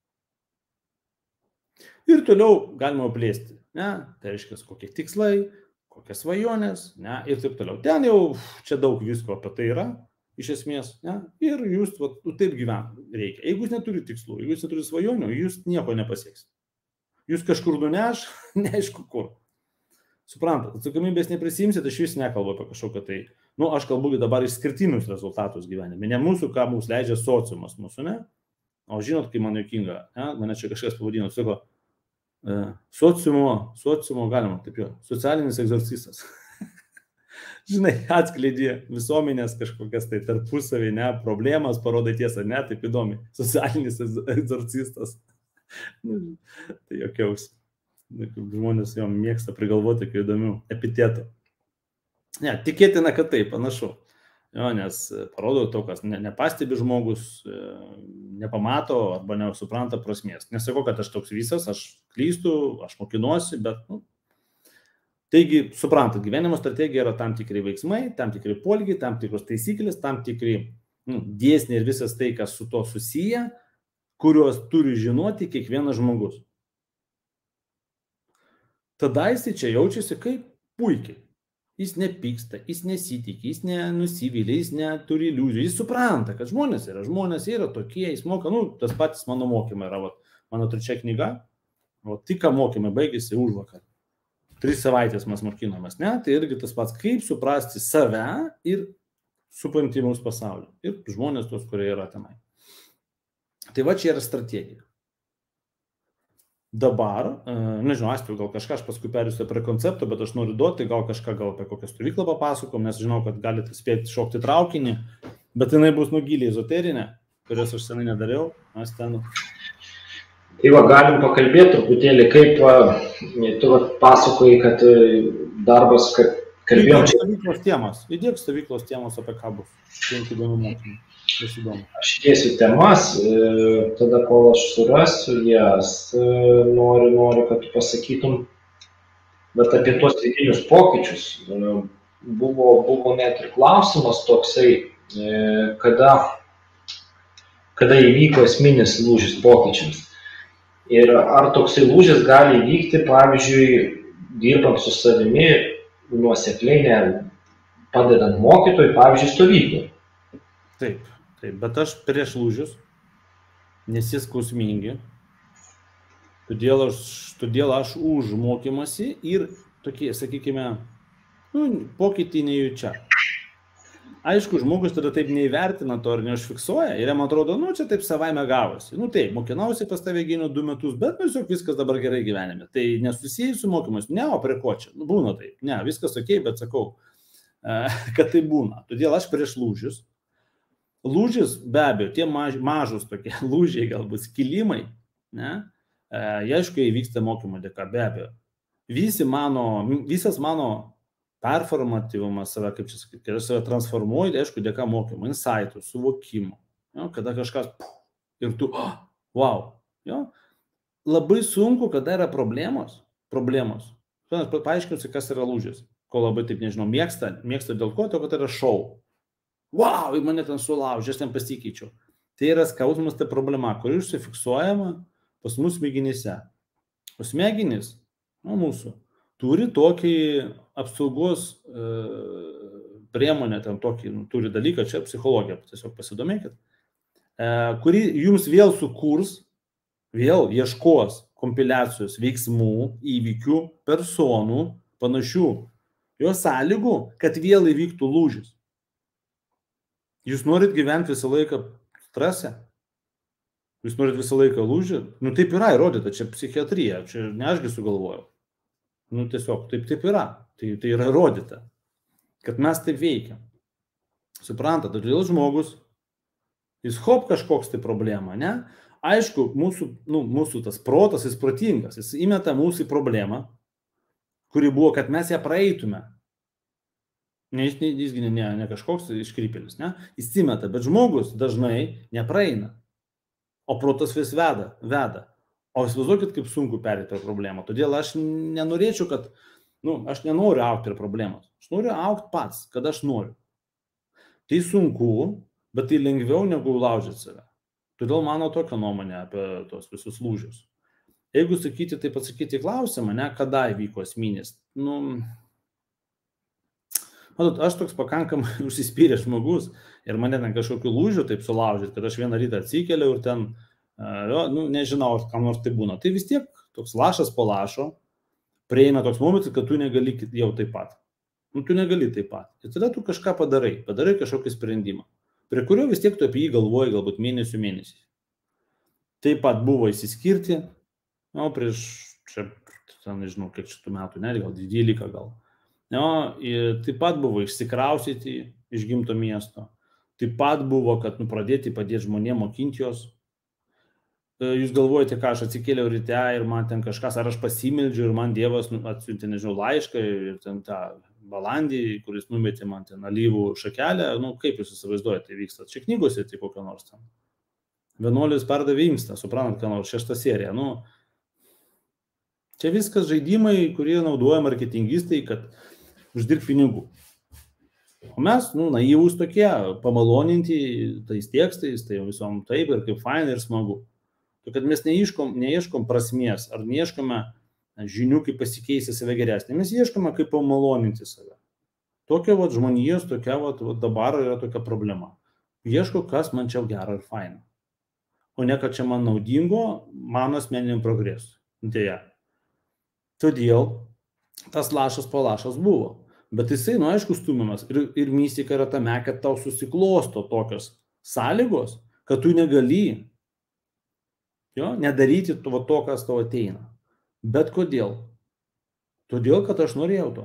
Ir toliau galima plėsti, ne, tai reiškia, kokie tikslai, kokias svajonės, ne, ir taip toliau. Ten jau čia daug visko apie tai yra, iš esmės, ne, ir jūs va, taip gyventi reikia. Jeigu jūs neturite tikslų, jeigu jūs neturite svajonių, jūs nieko nepasieksite. Jūs kažkur nuneš, neaišku kur. Suprantat, atsakomybės neprisimsit, aš vis nekalbu apie kažkokią tai, nu, aš kalbu dabar išskirtinius rezultatus gyvenime, ne mūsų, ką mums leidžia sociumas mūsų, ne, o žinot, kai man juokinga, ne, mane čia kažkas pavadino, sako, sociumo, sociumo galima, taip jau, socialinis egzorcistas. Žinai, atskleidė visuomenės kažkokias tai tarpusavį, ne, problemas, parodai tiesą, ne, taip įdomi, socialinis egzorcistas. Tai jokiausi. Žmonės jau mėgsta prigalvoti tokių įdomių epitetų. Ne, tikėtina, kad taip, panašu. Jo, nes parodo to, kas ne, nepastebi žmogus, nepamato arba nesupranta prasmės. Nesakau, kad aš toks visas, aš klystu, aš mokinuosi, bet, nu, taigi, suprantat, gyvenimo strategija yra tam tikri veiksmai, tam tikri poelgiai, tam tikros taisyklės, tam tikri nu, dėsniai ir visas tai, kas su to susiję, kuriuos turi žinoti kiekvienas žmogus. Tada jis čia jaučiasi kaip puikiai. Jis nepyksta, jis nesitikė, jis nenusivylė, jis neturi iliuzijų, jis supranta, kad žmonės yra, žmonės yra tokie, jis moka, nu, tas patys mano mokymai yra, va, mano trečia knyga, o tik ką mokymai baigėsi užvakar. Tris savaitės mes mokinomės, ne, tai irgi tas pats, kaip suprasti save ir supranti mūsų pasaulį. Ir žmonės tos, kurie yra tenai. Tai va čia yra strategija. Dabar, nežinau, Astiau, gal kažką aš paskui perėsiu prie koncepto, bet aš noriu duoti, gal kažką gal apie kokią stovyklą papasakom, nes žinau, kad galite spėti šokti traukinį, bet jinai bus nugiliai ezoterinė, kurios aš senai nedariau, aš ten. Tai va, galim pakalbėti truputėlį, kaip tu pasakoji, kad darbas, kad kalbėjom čia. Stovyklos temos, įdėk stovyklos temos apie ką bus, penkių dienų mokymų. Aš įdėsiu temas, tada kol aš surasiu jas, noriu, noriu, kad tu pasakytum, bet apie tuos vidinius pokyčius buvo, buvo net ir klausimas toksai, kada, kada įvyko esminis lūžis pokyčiams. Ir ar toksai lūžis gali įvykti, pavyzdžiui, dirbant su savimi, nuosekliai, padedant mokytojui, pavyzdžiui, stovyklai. Taip. Taip, bet aš prieš lūžius, nes jie skausmingi, todėl aš, todėl aš už mokymasi ir tokie, sakykime, nu, pokytį nejučia. Aišku, žmogus tada taip neįvertina to ir neužfiksuoja ir jam atrodo, nu, čia taip savaime gavosi. Nu, taip, mokinausi pas tave gynio du metus, bet tiesiog viskas dabar gerai gyvenime. Tai nesusijai su mokymas, ne, o prie ko čia? Nu, būna taip, ne, viskas ok, bet sakau, kad tai būna. Todėl aš prieš lūžius. Lūžis, be abejo, tie maž, mažus tokie lūžiai, galbūt skilimai, ne, jie aišku įvyksta mokymo dėka, be abejo. Visi mano, visas mano performatyvumas save, kaip čia sakyti, kai aš save transformuoju, aišku, dėka mokymo, insightų, suvokimo, jo, kada kažkas puh, ir tu, oh, wow, jo, labai sunku, kada yra problemos, problemos. Paaiškinsiu, kas yra lūžis, ko labai taip nežinau, mėgsta, mėgsta dėl ko, to, kad yra šou. Wow, mane ten sulaužė, aš ten pasikeičiau. Tai yra skausmas, tai problema, kuri užsifiksuojama pas mūsų smegenyse. O smegenys, nu, mūsų, turi tokį apsaugos e, priemonę, ten tokį, nu, turi dalyką, čia psichologija, tiesiog pasidomėkit, e, kuri jums vėl sukurs, vėl ieškos kompiliacijos veiksmų, įvykių, personų, panašių, jo sąlygų, kad vėl įvyktų lūžis. Jūs norit gyventi visą laiką strese? Jūs norit visą laiką lūžį? Nu taip yra įrodyta, čia psichiatrija, čia ne ašgi sugalvojau. Nu tiesiog taip, taip yra, tai, tai yra įrodyta, kad mes taip veikiam. Suprantat, todėl žmogus, jis hop kažkoks tai problema, ne? Aišku, mūsų, nu, mūsų tas protas, jis protingas, jis įmeta mūsų į problemą, kuri buvo, kad mes ją praeitume. Ne, jis ne, ne, ne kažkoks iškrypėlis, ne? Jis įmeta, bet žmogus dažnai nepraeina, o protas vis veda, veda. O įsivaizduokit, kaip sunku perėti per problemą. Todėl aš nenorėčiau, kad, nu, aš nenoriu augti per problemas. Aš noriu augti pats, kad aš noriu. Tai sunku, bet tai lengviau negu laužyti save. Todėl mano tokia nuomonė apie tos visus lūžius. Jeigu sakyti, tai pasakyti klausimą, ne, kada įvyko esminis, nu, matot, aš toks pakankamai užsispyręs žmogus ir mane ten kažkokių lūžių taip sulaužyti, kad aš vieną rytą atsikeliau ir ten, jo, nu, nežinau, kam nors tai būna. Tai vis tiek toks lašas po lašo prieina toks momentas, kad tu negali jau taip pat. Nu, tu negali taip pat. Ir tada tu kažką padarai, padarai kažkokį sprendimą, prie kurio vis tiek tu apie jį galvoji galbūt mėnesių mėnesį. Taip pat buvo įsiskirti, nu, prieš, čia, ten, nežinau, kiek šitų metų, ne, gal dvylika gal. Jo, taip pat buvo išsikrausyti iš gimto miesto, taip pat buvo, kad nu, pradėti padėti žmonėm mokinti jos. Jūs galvojate, ką aš atsikėliau ryte ir man ten kažkas, ar aš pasimeldžiu ir man Dievas nu, atsiuntė, nežinau, laišką ir ten tą balandį, kuris numetė man ten alyvų šakelę, nu kaip jūs įsivaizduojate, tai vyksta. Čia knygose tai kokio nors ten. Vienuolis pardavė inkstą, suprantat, ką nors, šešta serija. Nu, čia viskas žaidimai, kurie naudoja marketingistai, kad uždirbti pinigų. O mes, nu, naivūs tokie, pamaloninti tais tekstais, tai visom taip ir kaip fainai ir smagu. Tai kad mes neieškom, neieškom prasmės, ar neieškome žinių, kaip pasikeisti save geresnį. Mes ieškome, kaip pamaloninti save. Tokia vat žmonijos, tokia vat, vat dabar yra tokia problema. Ieško, kas man čia gera ir faina. O ne, kad čia man naudingo, mano asmeniniam progresui. Deja. Todėl tas lašas po lašas buvo. Bet jisai, nu aišku, stumiamas. Ir, ir mistika yra tame, kad tau susiklosto tokios sąlygos, kad tu negali jo, nedaryti to, to, kas tau ateina. Bet kodėl? Todėl, kad aš norėjau to.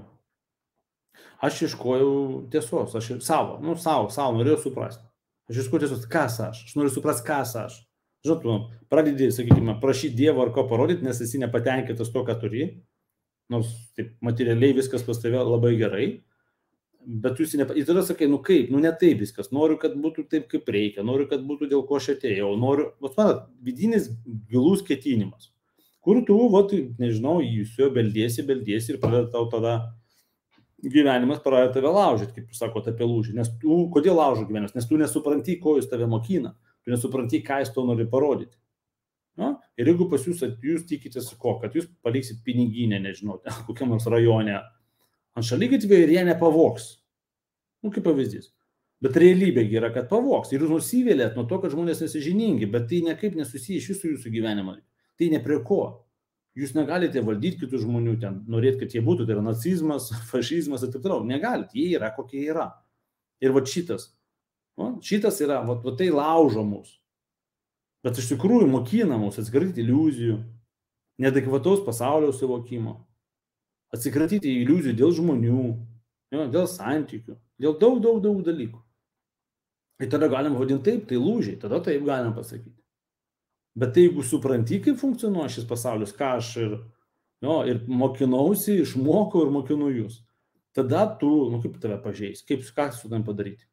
Aš ieškojau tiesos, aš savo, nu savo, savo norėjau suprasti. Aš ieškojau tiesos, kas aš, aš noriu suprasti, kas aš. Žinot, nu, pradedi, sakykime, prašyti Dievo ar ko parodyti, nes esi nepatenkintas to, ką turi. Nors taip, materialiai viskas pas tave labai gerai, bet jūs nepa... ir tada sakai, nu kaip, nu ne taip viskas, noriu, kad būtų taip, kaip reikia, noriu, kad būtų dėl ko aš atėjau, noriu, vat manat, vidinis gilus ketinimas, kur tu, vat, nežinau, jūs jo beldiesi, beldiesi ir pradeda tau tada gyvenimas pradeda tave laužyti, kaip jūs sakote apie lūžį, nes tu, kodėl laužo gyvenimas, nes tu nesupranti, ko jis tave mokina, tu nesupranti, ką jis to nori parodyti. No? Ir jeigu pas jūs, jūs tikitės ko, kad jūs paliksit piniginę, nežinau, kokiam nors rajone, ant šaligatvio ir jie nepavogs. Nu, kaip pavyzdys. Bet realybė yra, kad pavogs. Ir jūs nusivėlėt nuo to, kad žmonės nesižiningi, bet tai nekaip nesusiję iš jūsų jūsų gyvenimą. Tai ne prie ko. Jūs negalite valdyti kitų žmonių ten, norėti, kad jie būtų, tai yra nacizmas, fašizmas ir taip toliau. Negalite, jie yra kokie yra. Ir va šitas, va, šitas yra, va, va tai laužo mus. Bet iš tikrųjų mokina mus atsikratyti iliuzijų, neadekvataus pasaulio suvokimo, atsikratyti iliuzijų dėl žmonių, jo, dėl santykių, dėl daug, daug, daug dalykų. Ir tada galim vadinti taip, tai lūžiai, tada taip galim pasakyti. Bet tai jeigu supranti, kaip funkcionuoja šis pasaulis, ką aš ir, jo, ir mokinausi, išmokau ir mokinu jūs, tada tu, nu kaip tave pažeis, kaip ką su tam padaryti.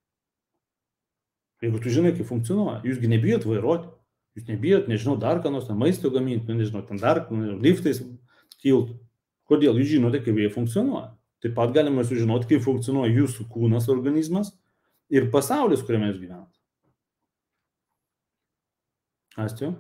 Jeigu tu žinai, kaip funkcionuoja, jūsgi nebijot vairuoti. Jūs nebijot, nežinau, dar ką nors, maisto gaminti, nu, nežinau, ten dar nežinau, liftais kiltų. Kodėl? Jūs žinote, kaip jie funkcionuoja. Taip pat galime sužinoti, kaip funkcionuoja jūsų kūnas, organizmas ir pasaulis, kuriame jūs gyvenate. Astijau?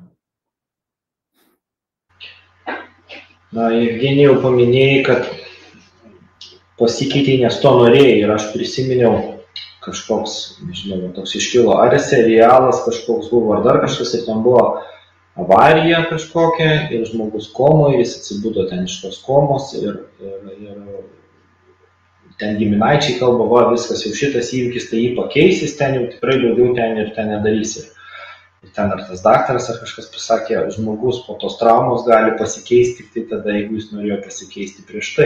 Na, Evgenijau paminėjai, kad pasikeitė, nes to norėjai ir aš prisiminiau kažkoks, nežinau, toks iškilo, ar serialas kažkoks buvo, ar dar kažkas, ir ten buvo avarija kažkokia, ir žmogus komoje, jis atsibudo ten iš tos komos, ir, ir, ir ten giminaičiai kalba, va, viskas jau šitas įvykis, tai jį pakeisis, ten jau tikrai daugiau ten ir ten nedarysi. Ir ten ar tas daktaras, ar kažkas pasakė, žmogus po tos traumos gali pasikeisti tik tai tada, jeigu jis norėjo pasikeisti prieš tai.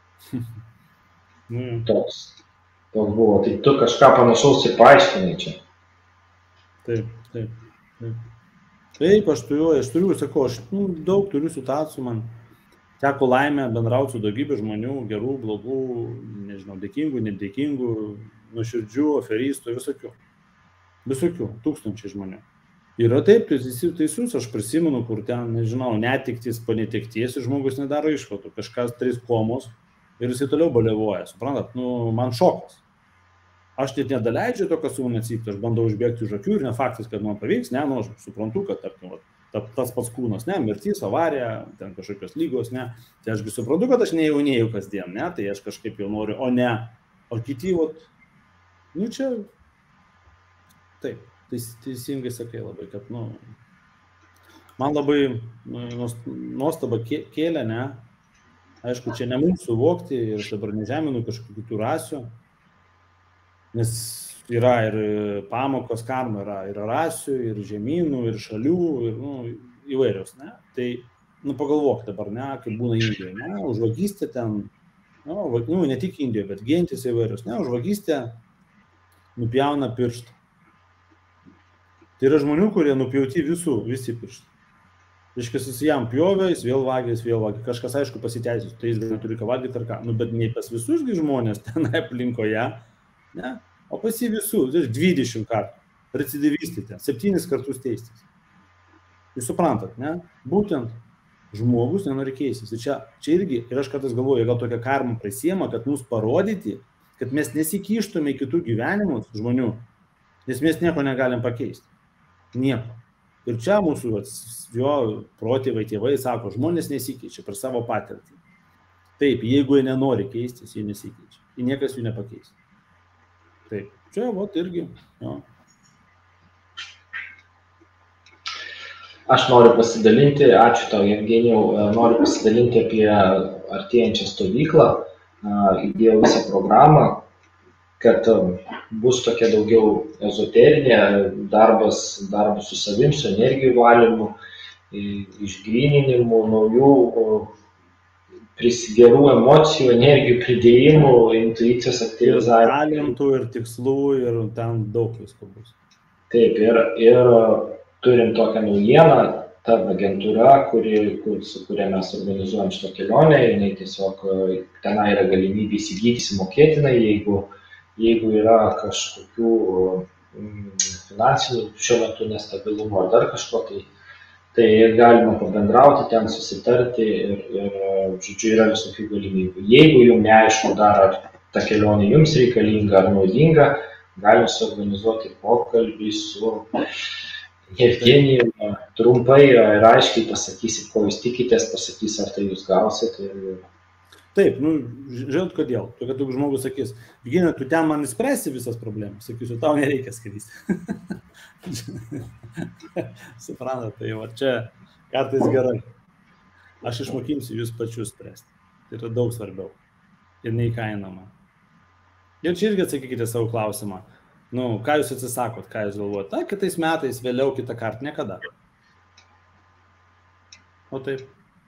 Toks. Toks buvo, tai tu kažką panašaus ir paaiškinai čia. Taip, taip, taip. Taip, aš turiu, aš turiu, sakau, aš nu, daug turiu situacijų, man teko laimę bendrauti su daugybė žmonių, gerų, blogų, nežinau, dėkingų, nedėkingų, nuoširdžių, aferistų, visokių. Visokių, tūkstančiai žmonių. Yra taip, tai teisus, aš prisimenu, kur ten, nežinau, netiktis, po netekties ir žmogus nedaro išvadų, kažkas trys komos. Ir jisai toliau balevoja, suprantat, nu, man šokas. Aš net nedaleidžiu to, kas su man atsitikti, aš bandau užbėgti už akių ir ne faktas, kad man pavyks, ne, nu, aš suprantu, kad tarkim, ta, tas pats kūnas, ne, mirtis, avarija, ten kažkokios lygos, ne, tai ašgi suprantu, kad aš nejaunėjau kasdien, ne, tai aš kažkaip jau noriu, o ne, o kiti, vat, nu, čia, taip, teis, teisingai sakai labai, kad, nu, man labai nu, nuostaba kėlė, ne, aišku, čia ne mums suvokti ir aš dabar nežeminu kažkokių kitų rasių, nes yra ir pamokos karma, yra ir rasių, ir žemynų, ir šalių, ir nu, įvairios, ne? Tai, nu, pagalvok dabar, ne, kaip būna Indijoje, ne, už vagystę ten, nu, nu, ne tik Indijoje, bet gentys įvairios, ne, už vagystę nupjauna pirštą. Tai yra žmonių, kurie nupjauti visų, visi pirštai. Iškas jis jam pjovė, jis vėl vagė, jis vėl vagė. Kažkas, aišku, pasiteisės, tai jis gal neturi ką valgyti ar ką. Nu, bet nei pas visus žmonės tenai aplinkoje, ne? O pas jį visų, dvidešimt kartų. Recidivistai ten, septynis kartus teistis. Jūs suprantat, ne? Būtent žmogus nenori keistis. Ir čia, čia irgi, ir aš kartais galvoju, gal tokia karma prisiema, kad mums parodyti, kad mes nesikištume į kitų gyvenimus žmonių, nes mes nieko negalim pakeisti. Nieko. Ir čia mūsų jo protėvai tėvai sako, žmonės nesikeičia per savo patirtį. Taip, jeigu jie nenori keistis, jie nesikeičia. ir niekas jų nepakeis. Taip, čia vot irgi, jo. Aš noriu pasidalinti, ačiū tau, Jevgenijau, noriu pasidalinti apie artėjančią stovyklą. Įdėjau visą programą, kad bus tokia daugiau ezoterinė, darbas, darbas su savim, su energijų valymu, išgryninimu, naujų gerų emocijų, energijų pridėjimų, intuicijos aktyvizavimų. Talentų ir tikslų ir ten daug visko bus. Taip, ir, ir turim tokią naujieną, ta agentūra, kuri, kur, su kuria mes organizuojam šitą kelionę, jinai tiesiog tenai yra galimybė įsigyti įsimokėtinai, jeigu, jeigu yra kažkokių mm, finansinių šiuo metu nestabilumų ar dar kažko, tai, tai galima pabendrauti, ten susitarti ir, ir žodžiu, yra visokių galimybių. Jeigu jums neaišku dar, ar ta kelionė jums reikalinga ar naudinga, galim suorganizuoti pokalbį su Jevgenijum, trumpai ir aiškiai pasakysit, ko jūs tikitės, pasakys, ar tai jūs gausit. Ir... Taip, nu, žinot kodėl. Tu, kad daug žmogus sakys, Jevgenija, tu ten man įspręsi visas problemas. Sakysiu, tau nereikia skristi. Suprantat, tai va čia kartais gerai. Aš išmokinsiu jūs pačius spręsti. Tai yra daug svarbiau ir neįkainama. Ir čia irgi atsakykite savo klausimą. Nu, ką jūs atsisakot, ką jūs galvojate? Ta, kitais metais, vėliau kitą kartą, niekada. O taip.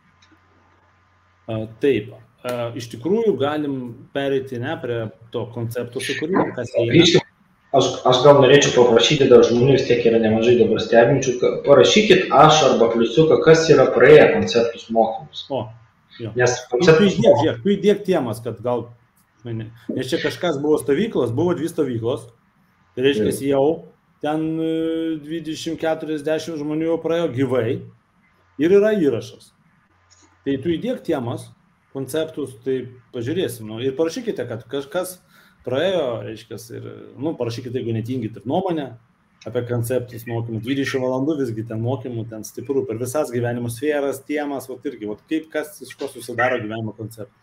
A, taip. A, iš tikrųjų galim pereiti ne prie to konceptų sukūrimo, kas įeina. Aš, aš gal norėčiau paprašyti dar žmonių, vis tiek yra nemažai dabar stebinčių, parašykit aš arba pliusiuką, kas yra praėję konceptus mokymus. O, jo. Nes konceptus... Tu įdėk, žiūrėk, tu įdėk tiemas, kad gal... Nes čia kažkas buvo stovyklos, buvo dvi stovyklos. Tai reiškia, jau ten dvidešimt keturiasdešimt žmonių jau praėjo gyvai ir yra įrašas. Tai tu įdėk temas, konceptus, tai pažiūrėsim. Nu, ir parašykite, kad kažkas praėjo, reiškia, ir, nu, parašykite, jeigu netingit ir nuomonę apie konceptus mokymų. dvidešimt valandų visgi ten mokymų, ten stiprų per visas gyvenimo sferas, temas, vat irgi, vat kaip kas iš ko susidaro gyvenimo konceptas.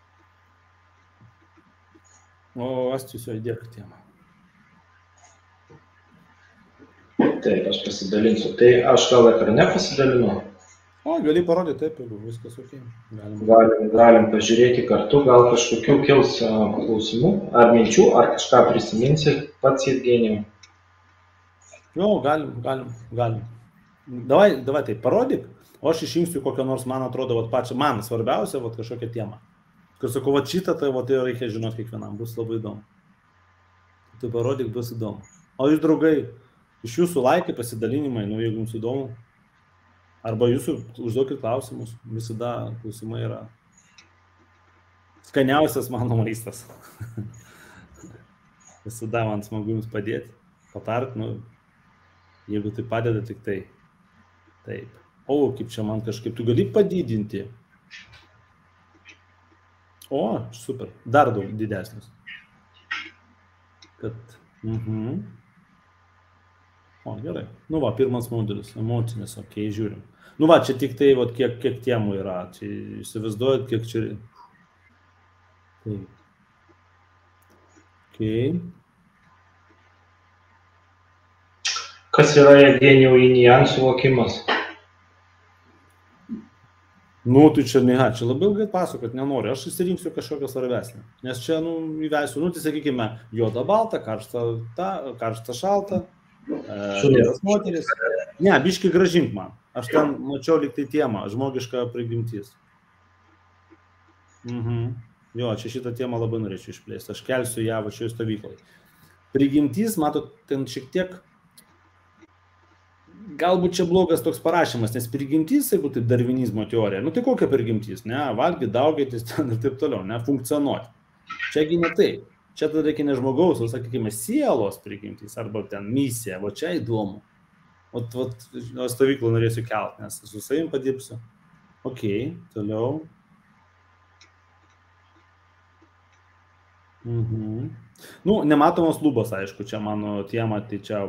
O aš tiesiog įdėk temą. Taip, aš pasidalinsiu. Tai aš gal ekrane pasidalinu. O, gali parodyti, taip, jeigu viskas ok. Galim. Galim, galim pažiūrėti kartu, gal kažkokių kils klausimų, ar minčių, ar kažką prisiminsi pats Jevgenijau. Jo, galim, galim, galim. Davai, davai tai parodyk, o aš išimsiu kokią nors, man atrodo, vat pačią, man svarbiausia, vat kažkokią temą. Kur sakau, vat šitą, tai vat tai reikia žinoti kiekvienam, bus labai įdomu. Tai parodyk, bus įdomu. O jūs, draugai, iš jūsų laikai, pasidalinimai, nu, jeigu jums įdomu, arba jūsų užduokit klausimus, visada klausimai yra skaniausias mano maistas. Visada man smagu jums padėti, patart, nu, jeigu tai padeda tik tai. Taip. O, kaip čia man kažkaip, tu gali padidinti. O, super, dar daug didesnis. Kad, mhm. O, gerai. Nu va, pirmas modulis, emocinis, okei, okay, žiūrim. Nu va, čia tik tai, va, kiek, kiek temų yra. Čia įsivaizduojat, kiek čia... Taip. Okei. Okay. Kas yra Jevgenijau Yin-Yang suvokimas? Nu, tu čia, ne, čia labai ilgai pasakot nenoriu. Aš įsirinksiu kažkokią svarbesnę. Nes čia, nu, įveisiu, nu, tai sakykime, juoda balta, karšta, ta, karšta šalta. Vyras moteris. Ne, biški gražink man. Aš ten mačiau lyg tai temą, žmogiška prigimtis. Mhm. Jo, čia šitą temą labai norėčiau išplėsti. Aš kelsiu ją va šioje stovykloje. Prigimtis, matot, ten šiek tiek galbūt čia blogas toks parašymas, nes prigimtis, jeigu taip darvinizmo teorija, nu tai kokia prigimtis, ne, valgyti, daugėtis ten ir taip toliau, ne, funkcionuoti. Čiagi ne taip. Čia tada reikia ne žmogaus, o sakykime, sielos prigimtis arba ten misija, va čia įdomu. O stovyklą norėsiu kelt, nes su savim padirbsiu. Ok, toliau. Mhm. Nu, nematomos lubos, aišku, čia mano tema, tai čia...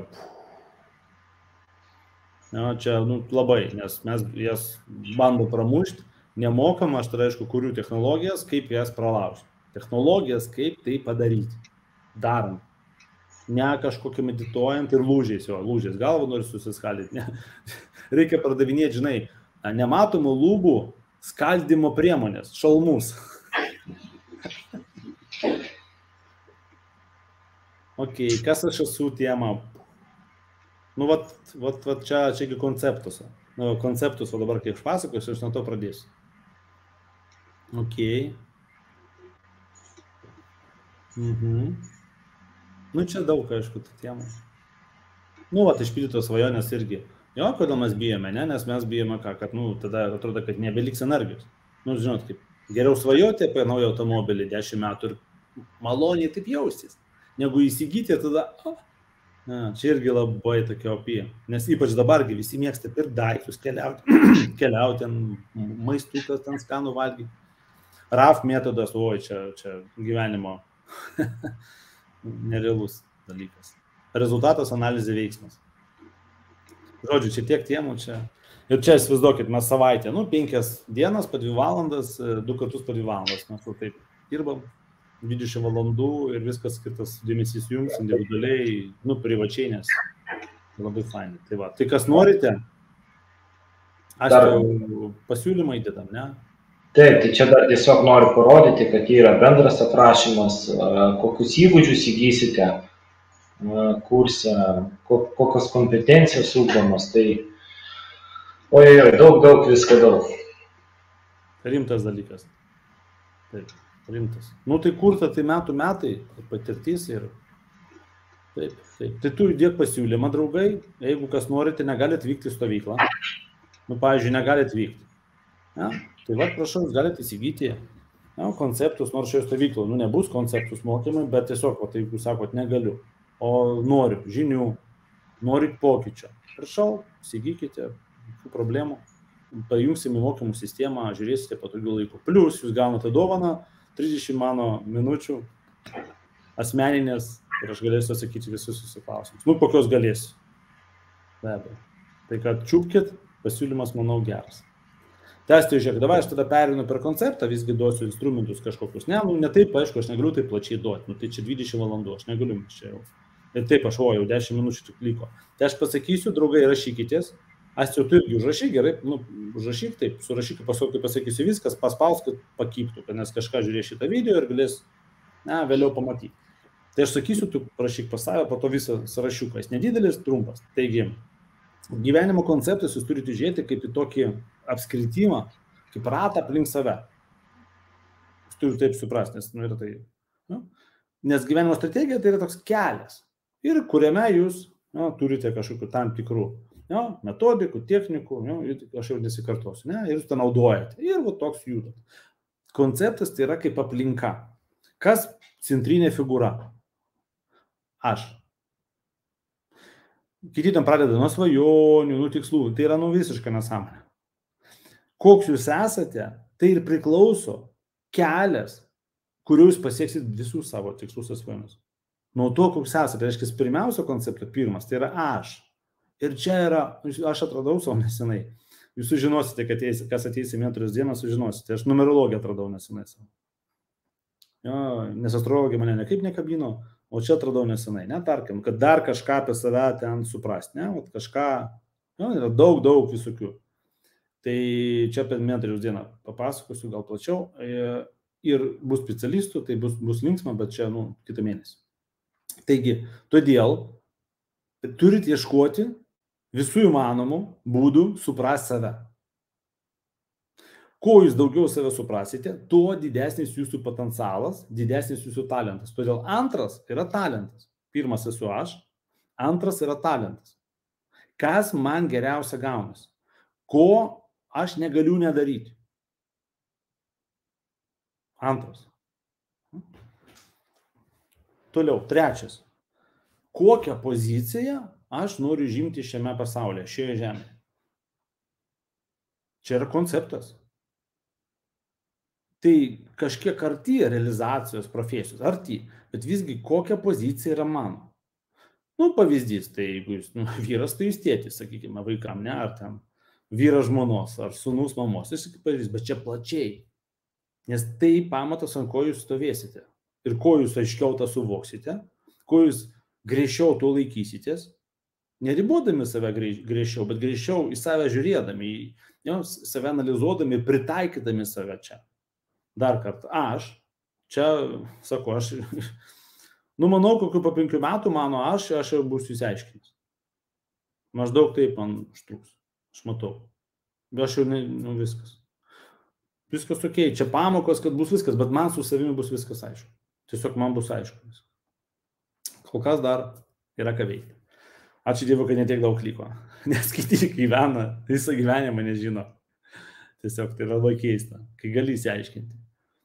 Ja, čia nu, labai, nes mes jas bando pramušti, nemokam, aš tai aišku, kurių technologijas, kaip jas pralaužti. Technologijas, kaip tai padaryti. Darant. Ne kažkokiu medituojant ir lūžiais, jo, lūžiais galvą nori susiskaldyti. Ne. Reikia pardavinėti, žinai, nematomų lūbų skaldimo priemonės, šalmus. Ok, kas aš esu tema? Nu, vat, vat, vat čia, čiagi konceptus. Nu, konceptus, o dabar kaip aš pasakosiu, aš nuo to pradėsiu. Ok. Mhm. Nu, čia daug, aišku, tų temų. Nu, vat, išpildytos svajonės irgi. Jo, kodėl mes bijome, ne? Nes mes bijome ką, kad, nu, tada atrodo, kad nebeliks energijos. Nu, žinot, kaip geriau svajoti apie naują automobilį dešimt metų ir maloniai taip jaustis, negu įsigyti tada, o, na, čia irgi labai tokia opija. Nes ypač dabargi visi mėgsta pirkti daiktus, keliauti, keliauti ten, maistukas, ten skanų valgyti. R A F metodas, oi, čia, čia gyvenimo nerealus dalykas. Rezultatas, analizė, veiksmas. Žodžiu, čia tiek temų, čia. Ir čia įsivaizduokit, mes savaitę, nu, penkias dienas, po dvi valandas, du kartus po dvi valandas. Mes jau taip dirbam, dvidešimt valandų ir viskas skirtas dėmesys jums, individualiai, nu, privačiai, nes labai fainai. Tai va, tai kas norite, aš jau pasiūlymą įdedam, ne? Taip, tai čia dar tiesiog noriu parodyti, kad yra bendras aprašymas, kokius įgūdžius įgysite kurse, kokios kompetencijos ugdomos, tai oi, daug, daug, visko daug. Rimtas dalykas. Taip, rimtas. Nu, tai kurta, tai metų metai, patirtis ir taip, taip. Tai tu įdėk pasiūlymą, draugai, jeigu kas norite, negalite vykti į stovyklą. Nu, pavyzdžiui, negalite vykti. Ja? Tai va, prašau, jūs galite įsigyti ja, konceptus, nors šioje stovykloje, nu, nebus konceptus mokymai, bet tiesiog, va, tai jūs sakot, negaliu, o noriu žinių, noriu pokyčio. Prašau, įsigykite, jokių problemų, pajungsim į mokymų sistemą, žiūrėsite patogių laikų. Plius jūs gaunate dovaną, trisdešimt mano minučių asmeninės ir aš galėsiu atsakyti visus jūsų klausimus. Nu, kokios galėsiu. Be abejo. Tai kad čiupkit, pasiūlymas, manau, geras. Tęsti, žiūrėk, davai aš tada perinu per konceptą, visgi duosiu instrumentus kažkokius. Ne, nu, ne taip, aišku, aš negaliu taip plačiai duoti, nu, tai čia dvidešimt valandų, aš negaliu čia jau. Ir taip, aš, o, jau dešimt minučių tik liko. Tai aš pasakysiu, draugai, rašykitės, aš jau tu irgi užrašyk, gerai, nu, užrašyk taip, surašyk, paskui, kai pasakysiu viskas, paspausk, kad pakiptų, nes kažką žiūrės šitą video ir galės, na, vėliau pamatyti. Tai aš sakysiu, tu prašyk pas save, po to visą sąrašiuką, jis nedidelis, trumpas. Taigi, gyvenimo konceptus jūs turite žiūrėti kaip į tokį apskritimą, kaip ratą aplink save. Jūs turite taip suprasti, nes, nu, yra tai, nu, nes gyvenimo strategija tai yra toks kelias, ir kuriame jūs nu, turite kažkokių tam tikrų nu, metodikų, technikų, nu, aš jau nesikartosiu, ne, ir jūs tą naudojate, ir va, toks judat. Konceptas tai yra kaip aplinka. Kas centrinė figūra? Aš. Kiti tam pradeda nuo svajonių, nuo tikslų. Tai yra nu visiška nesąmonė. Koks jūs esate, tai ir priklauso kelias, kuriuo jūs pasieksit visus savo tikslus ir svajonės. Nuo to, koks esate, reiškia, pirmiausia konceptas, pirmas, tai yra aš. Ir čia yra, aš atradau savo nesenai. Jūs sužinosite, kad ateis, kas ateis į mentorius dieną, sužinosite. Aš numerologiją atradau nesenai savo. Jo, nes astrologija mane nekaip nekabino. O čia atradau nesenai, ne, tarkim, kad dar kažką apie save ten suprasti, ne, vat kažką, nu, yra daug, daug visokių. Tai čia apie mentoriaus dieną papasakosiu, gal plačiau, ir bus specialistų, tai bus, bus linksma, bet čia, nu, kitą mėnesį. Taigi, todėl turite ieškoti visų įmanomų būdų suprasti save. Kuo jūs daugiau save suprasite, tuo didesnis jūsų potencialas, didesnis jūsų talentas. Todėl antras yra talentas. Pirmas esu aš, antras yra talentas. Kas man geriausia gaunasi? Ko aš negaliu nedaryti? Antras. Toliau, trečias. Kokią poziciją aš noriu žimti šiame pasaulyje, šioje žemėje? Čia yra konceptas. Tai kažkiek arti realizacijos profesijos, arti, bet visgi kokia pozicija yra mano. Nu, pavyzdys, tai jeigu jūs, nu, vyras, tai jūs tėtis, sakykime, vaikam, ne, ar ten vyras žmonos, ar sūnus mamos, tai pavyzdys, bet čia plačiai. Nes tai pamatas, ant ko jūs stovėsite. Ir ko jūs aiškiau tą suvoksite, ko jūs griežčiau to laikysitės, neribodami save griežčiau, bet griežčiau į save žiūrėdami, į save analizuodami ir pritaikydami save čia. Dar kartą, aš, čia, sakau, aš, nu, manau, kokiu po penkių metų mano aš, aš jau būsiu įsiaiškinęs. Maždaug taip man užtruks, aš matau. Aš jau, ne, nu, viskas. Viskas ok, čia pamokos, kad bus viskas, bet man su savimi bus viskas aišku. Tiesiog man bus aišku viskas. Kol kas dar yra ką veikti. Ačiū Dievui, kad netiek daug liko. Nes kiti gyvena, visą gyvenimą nežino. Tiesiog tai yra labai keista, kai gali įsiaiškinti.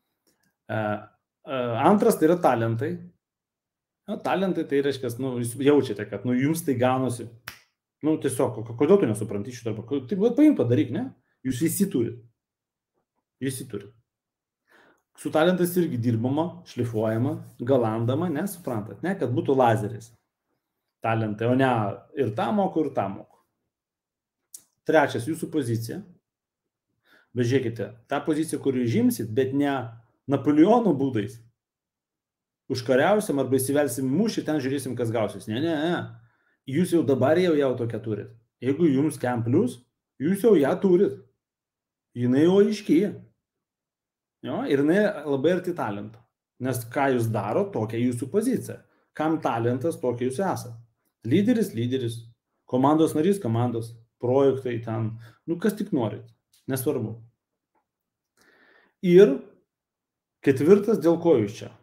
Antras tai yra talentai. Na, talentai tai reiškia, nu, jūs jaučiate, kad nu, jums tai gaunasi. Nu, tiesiog, kodėl tu nesupranti šitą darbą? Tai paim padaryk, ne? Jūs visi turit. Visi turit. Su talentais irgi dirbama, šlifuojama, galandama, nesuprantat, ne? Kad būtų lazeris. Talentai, o ne ir tą moku, ir tą moku. Trečias, jūsų pozicija. Bet žiūrėkite, tą poziciją, kur jūs žimsit, bet ne Napoleono būdais. Užkariausim arba įsivelsim mūšį, ten žiūrėsim, kas gausis. Ne, ne, ne. Jūs jau dabar jau jau tokią turit. Jeigu jums kem plius, jūs jau ją turit. Jinai jau aiškiai. Jo, ir jinai labai arti talento. Nes ką jūs daro, tokia jūsų pozicija. Kam talentas, tokia jūs esate. Lyderis, lyderis, komandos narys, komandos, projektai ten, nu kas tik norit, nesvarbu. Ir ketvirtas, dėl ko jūs čia?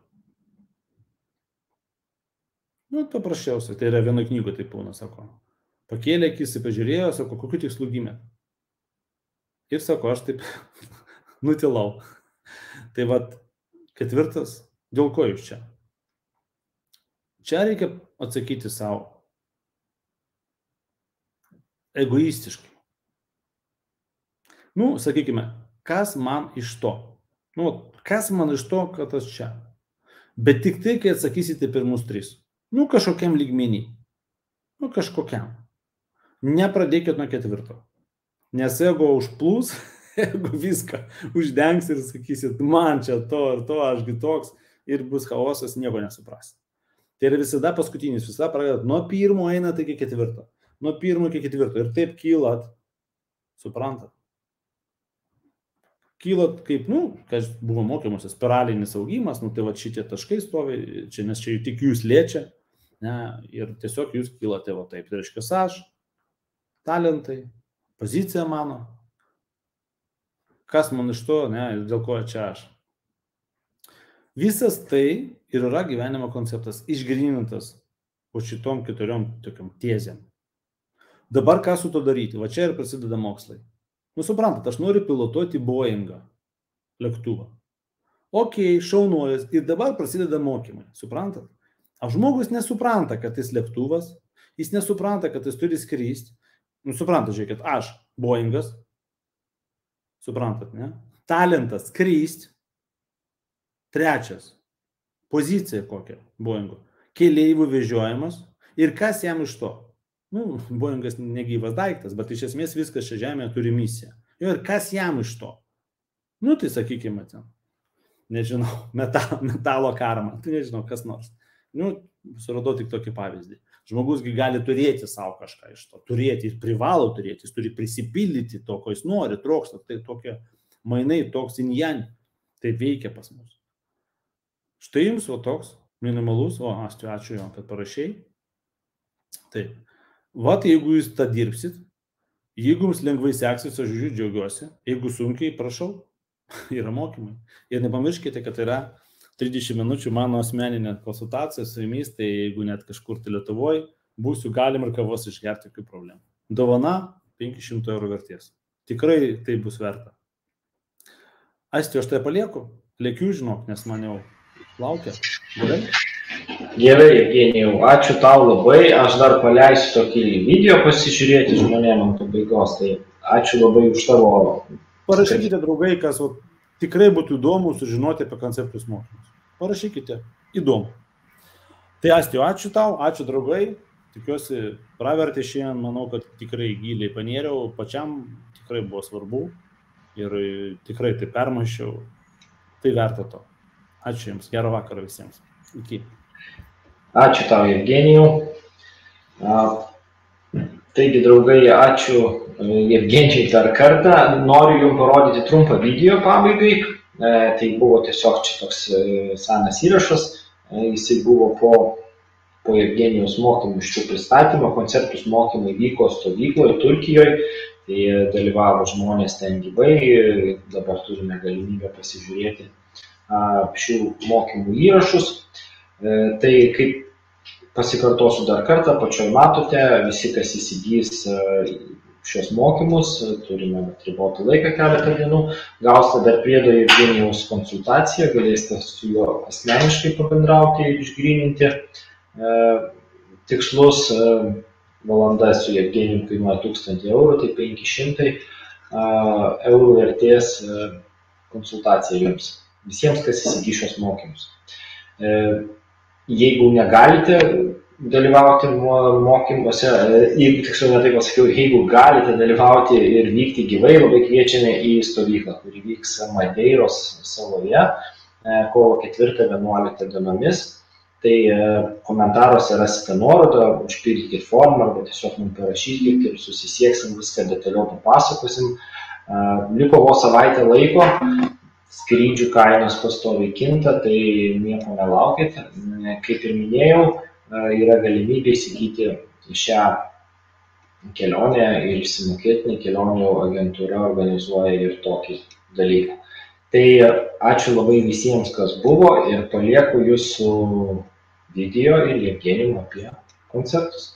Nu, paprasčiausiai, tai yra vieno knygo, taip būna, sako. Pakėlė akis, pažiūrėjo, sako, kokiu tikslu gimė. Ir sako, aš taip nutilau. Tai vat, ketvirtas, dėl ko jūs čia? Čia reikia atsakyti savo egoistiškai. Nu, sakykime, kas man iš to? Nu, kas man iš to, kad aš čia? Bet tik tai, kai atsakysite pirmus tris. Nu, kažkokiam lygmenį. Nu, kažkokiam. Nepradėkit nuo ketvirto. Nes ego užplūs, ego viską uždengs ir sakysit, man čia to ir to, ašgi toks, ir bus chaosas, nieko nesuprasit. Tai yra visada paskutinis, visada pradedat nuo pirmo einat iki ketvirto. Nuo pirmo iki ketvirto. Ir taip kylat, suprantat. Kylat kaip, nu, kas buvo mokymuose, spiralinis augimas, nu, tai va šitie taškai stovi, čia, nes čia tik jūs liečia, ne, ir tiesiog jūs kylate va taip. Tai reiškia aš, talentai, pozicija mano, kas man iš to, ne, ir dėl ko čia aš. Visas tai ir yra gyvenimo konceptas, išgrynintas po šitom keturiom tokiam tiezėm. Dabar ką su to daryti? Va čia ir prasideda mokslai. Nu, suprantat, aš noriu pilotuoti Boeingą, lėktuvą. Ok, šaunuolis, ir dabar prasideda mokymai, suprantat? O žmogus nesupranta, kad jis lėktuvas, jis nesupranta, kad jis turi skristi. Nu, suprantat, žiūrėkit, aš Boeingas, suprantat, ne? Talentas skristi. Trečias, pozicija kokia Boeingo. Keleivių vežiojimas. Ir kas jam iš to? Nu, Boeingas negyvas daiktas, bet iš esmės viskas čia žemėje turi misiją. Ir kas jam iš to? Nu, tai sakykime ten, nežinau, metal, metalo karma, tai nežinau, kas nors. Nu, suradau tik tokį pavyzdį. Žmogusgi gali turėti savo kažką iš to. Turėti, jis privalo turėti, jis turi prisipildyti to, ko jis nori, trokšta. Tai tokie mainai, toks injan, tai veikia pas mus. Štai jums o toks minimalus, o ačiū, ačiū jo, kad parašiai. Taip. Vat jeigu jūs tą dirbsit, jeigu jums lengvai seksis, aš žiūriu, džiaugiuosi. Jeigu sunkiai, prašau, yra mokymai. Ir nepamirškite, kad yra trisdešimt minučių mano asmeninė konsultacija su jumis, tai jeigu net kažkur tai Lietuvoje, būsiu galim ir kavos išgerti, jokių problemų. Dovana penki šimtai eurų vertės. Tikrai tai bus verta. Aistė, aš tai palieku. Lėkiu, žinok, nes man jau laukia. Gerai? Gerai, Evgenijau, ačiū tau labai. Aš dar paleisiu tokį video pasižiūrėti žmonėm ant pabaigos. Tai ačiū labai už tavo... Parašykite, draugai, kas o, tikrai būtų įdomu sužinoti apie konceptus mokymus. Parašykite. Įdomu. Tai Aistė, ačiū tau, ačiū draugai. Tikiuosi, pravertė šiandien, manau, kad tikrai giliai panėriau. Pačiam tikrai buvo svarbu. Ir tikrai tai permašiau. Tai verta to. Ačiū Jums, gero vakaro visiems. Iki. Ačiū tau, Evgenijau. Taigi, draugai, ačiū Evgenijai dar kartą. Noriu Jums parodyti trumpą video pabaigai. Tai buvo tiesiog čia toks senas įrašas. Jisai buvo po, po Evgenijaus mokymų šių pristatymo. Konceptus mokymai vyko stovykloje Turkijoje. Tai dalyvavo žmonės ten gyvai. Dabar turime galimybę pasižiūrėti šių mokymų įrašus. Tai kaip pasikartosiu dar kartą, pačioj matote, visi, kas įsigys šios mokymus, turime ribotą laiką keletą dienų, gausite dar priedo Evgenijaus konsultaciją, galėsite su juo asmeniškai pabendrauti ir išgryninti tikslus. Valanda su Evgenijum kainuoja tūkstantį eurų, tai penki šimtai eurų vertės konsultacija jums. Visiems, kas įsigys šios mokymus. Jeigu negalite dalyvauti mokymuose, jeigu tiksliau ne taip pasakiau, jeigu galite dalyvauti ir vykti gyvai, labai kviečiame į stovyklą, kuri vyks Madeiros saloje kovo ketvirtą vienuoliktą dienomis. Tai komentaruose rasite nuorodą, užpildykit formą arba tiesiog mums parašykit ir susisieksim, viską detaliau papasakosim. Liko vos savaitę laiko. Skrydžių kainos pastoviai kinta, tai nieko nelaukit. Kaip ir minėjau, yra galimybė įsigyti šią kelionę ir išsimokėtinį kelionių agentūra organizuoja ir tokį dalyką. Tai ačiū labai visiems, kas buvo ir palieku jūsų video ir Evgenijum apie konceptus.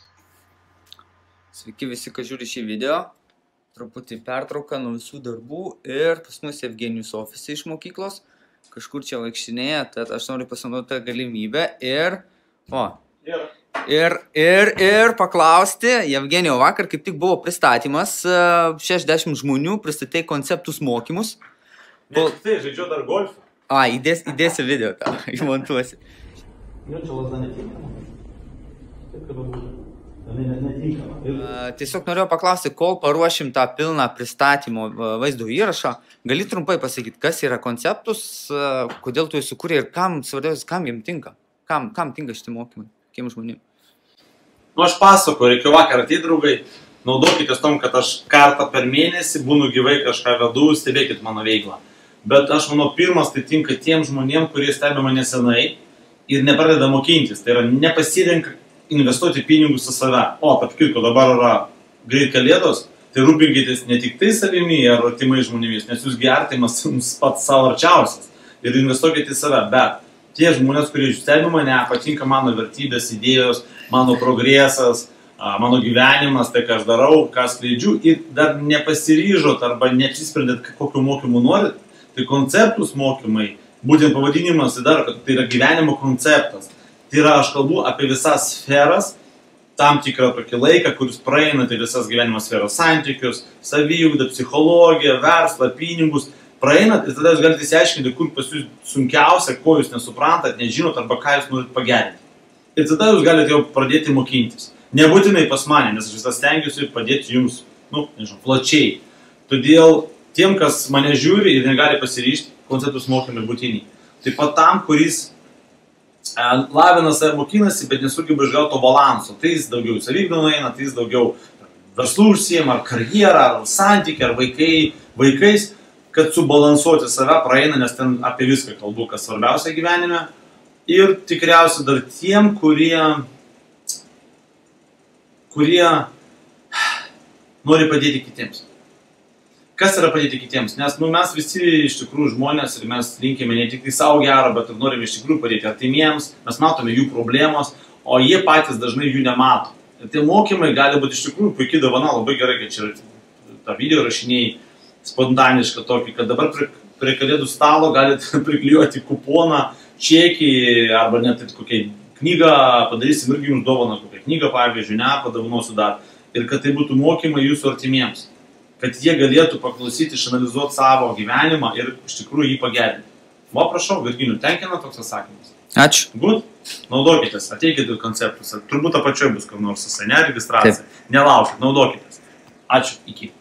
Sveiki visi, kas žiūri šį video. Truputį pertrauką nuo visų darbų ir pas mus Evgenijus ofise iš mokyklos. Kažkur čia vaikštinėja, tad aš noriu pasinaudoti tą galimybę ir, o, ir, ir, ir paklausti, Evgenijau, vakar kaip tik buvo pristatymas, šešiasdešimt žmonių pristatė konceptus mokymus. Ne, tai žaidžiu dar golfą. A, įdės, įdėsi video tą, išmontuosi. Jo, čia lasda netinkama. Taip, kad būtų. Tiesiog norėjau paklausti, kol paruošim tą pilną pristatymo vaizdo įrašą, gali trumpai pasakyti, kas yra konceptus, kodėl tu jį sukūrė ir kam, svarbiausia, kam jiems tinka, kam, kam tinka šitie mokymai, kiem žmonėm. Nu, aš pasakoju, reikia vakar ateit, draugai, naudokitės tom, kad aš kartą per mėnesį būnu gyvai kažką vedu, stebėkit mano veiklą. Bet aš manau, pirmas tai tinka tiem žmonėm, kurie stebi mane senai ir nepradeda mokintis, tai yra nepasirenka investuoti pinigus į save. O, patkirko, dabar yra greit kalėdos, tai rūpinkitės ne tik tai savimi ar artimai žmonėmis, nes jūs artimas jums pats savo arčiausias ir investuokite į save. Bet tie žmonės, kurie stebi mane, patinka mano vertybės, idėjos, mano progresas, mano gyvenimas, tai ką aš darau, ką skleidžiu ir dar nepasiryžot arba neapsisprendėt, kokiu mokymu norit, tai konceptus mokymai, būtent pavadinimas, tai, dar, tai yra gyvenimo konceptas. Tai yra, aš kalbu apie visas sferas, tam tikrą tokį laiką, kuris praeina, tai visas gyvenimo sferos santykius, saviugdą, psichologiją, verslą, pinigus, praeinat ir tada jūs galite įsiaiškinti, kur pas jūs sunkiausia, ko jūs nesuprantat, nežinot arba ką jūs norit pagerinti. Ir tada jūs galite jau pradėti mokintis. Nebūtinai pas mane, nes aš visą stengiuosi padėti jums, nu, nežinau, plačiai. Todėl tiem, kas mane žiūri ir negali pasiryžti, konceptus mokymai būtini. Taip pat tam, kuris lavina save, mokinasi, bet nesugeba išgauti to balanso. Tai jis daugiau į saviugdą nueina, tai jis daugiau verslų užsiema, ar karjerą, ar santykį, ar vaikai, vaikais, kad subalansuoti save praeina, nes ten apie viską kalbu, kas svarbiausia gyvenime. Ir tikriausiai dar tiem, kurie, kurie nori padėti kitiems. Kas yra padėti kitiems? Nes nu, mes visi iš tikrųjų žmonės ir mes linkime ne tik tai savo gerą, bet ir norime iš tikrųjų padėti artimiems, mes matome jų problemos, o jie patys dažnai jų nemato. Ir tie mokymai gali būti iš tikrųjų puikiai dovana, labai gerai, kad čia tą video rašiniai spontanišką tokį, kad dabar prie, prie kalėdų stalo galite priklijuoti kuponą, čekį arba net kokią knygą, padarysim irgi jums dovaną, kokią knygą, pavyzdžiui, ne, padovanosiu dar. Ir kad tai būtų mokymai jūsų artimiems. Kad jie galėtų paklausyti, išanalizuoti savo gyvenimą ir iš tikrųjų jį pagerinti. Va, prašau, Virginijų, tenkina toks atsakymas. Ačiū. Gut, naudokitės, ateikite į konceptus. Turbūt apačioje bus kur nors, ne, registracija. Nelaukit, naudokitės. Ačiū, iki.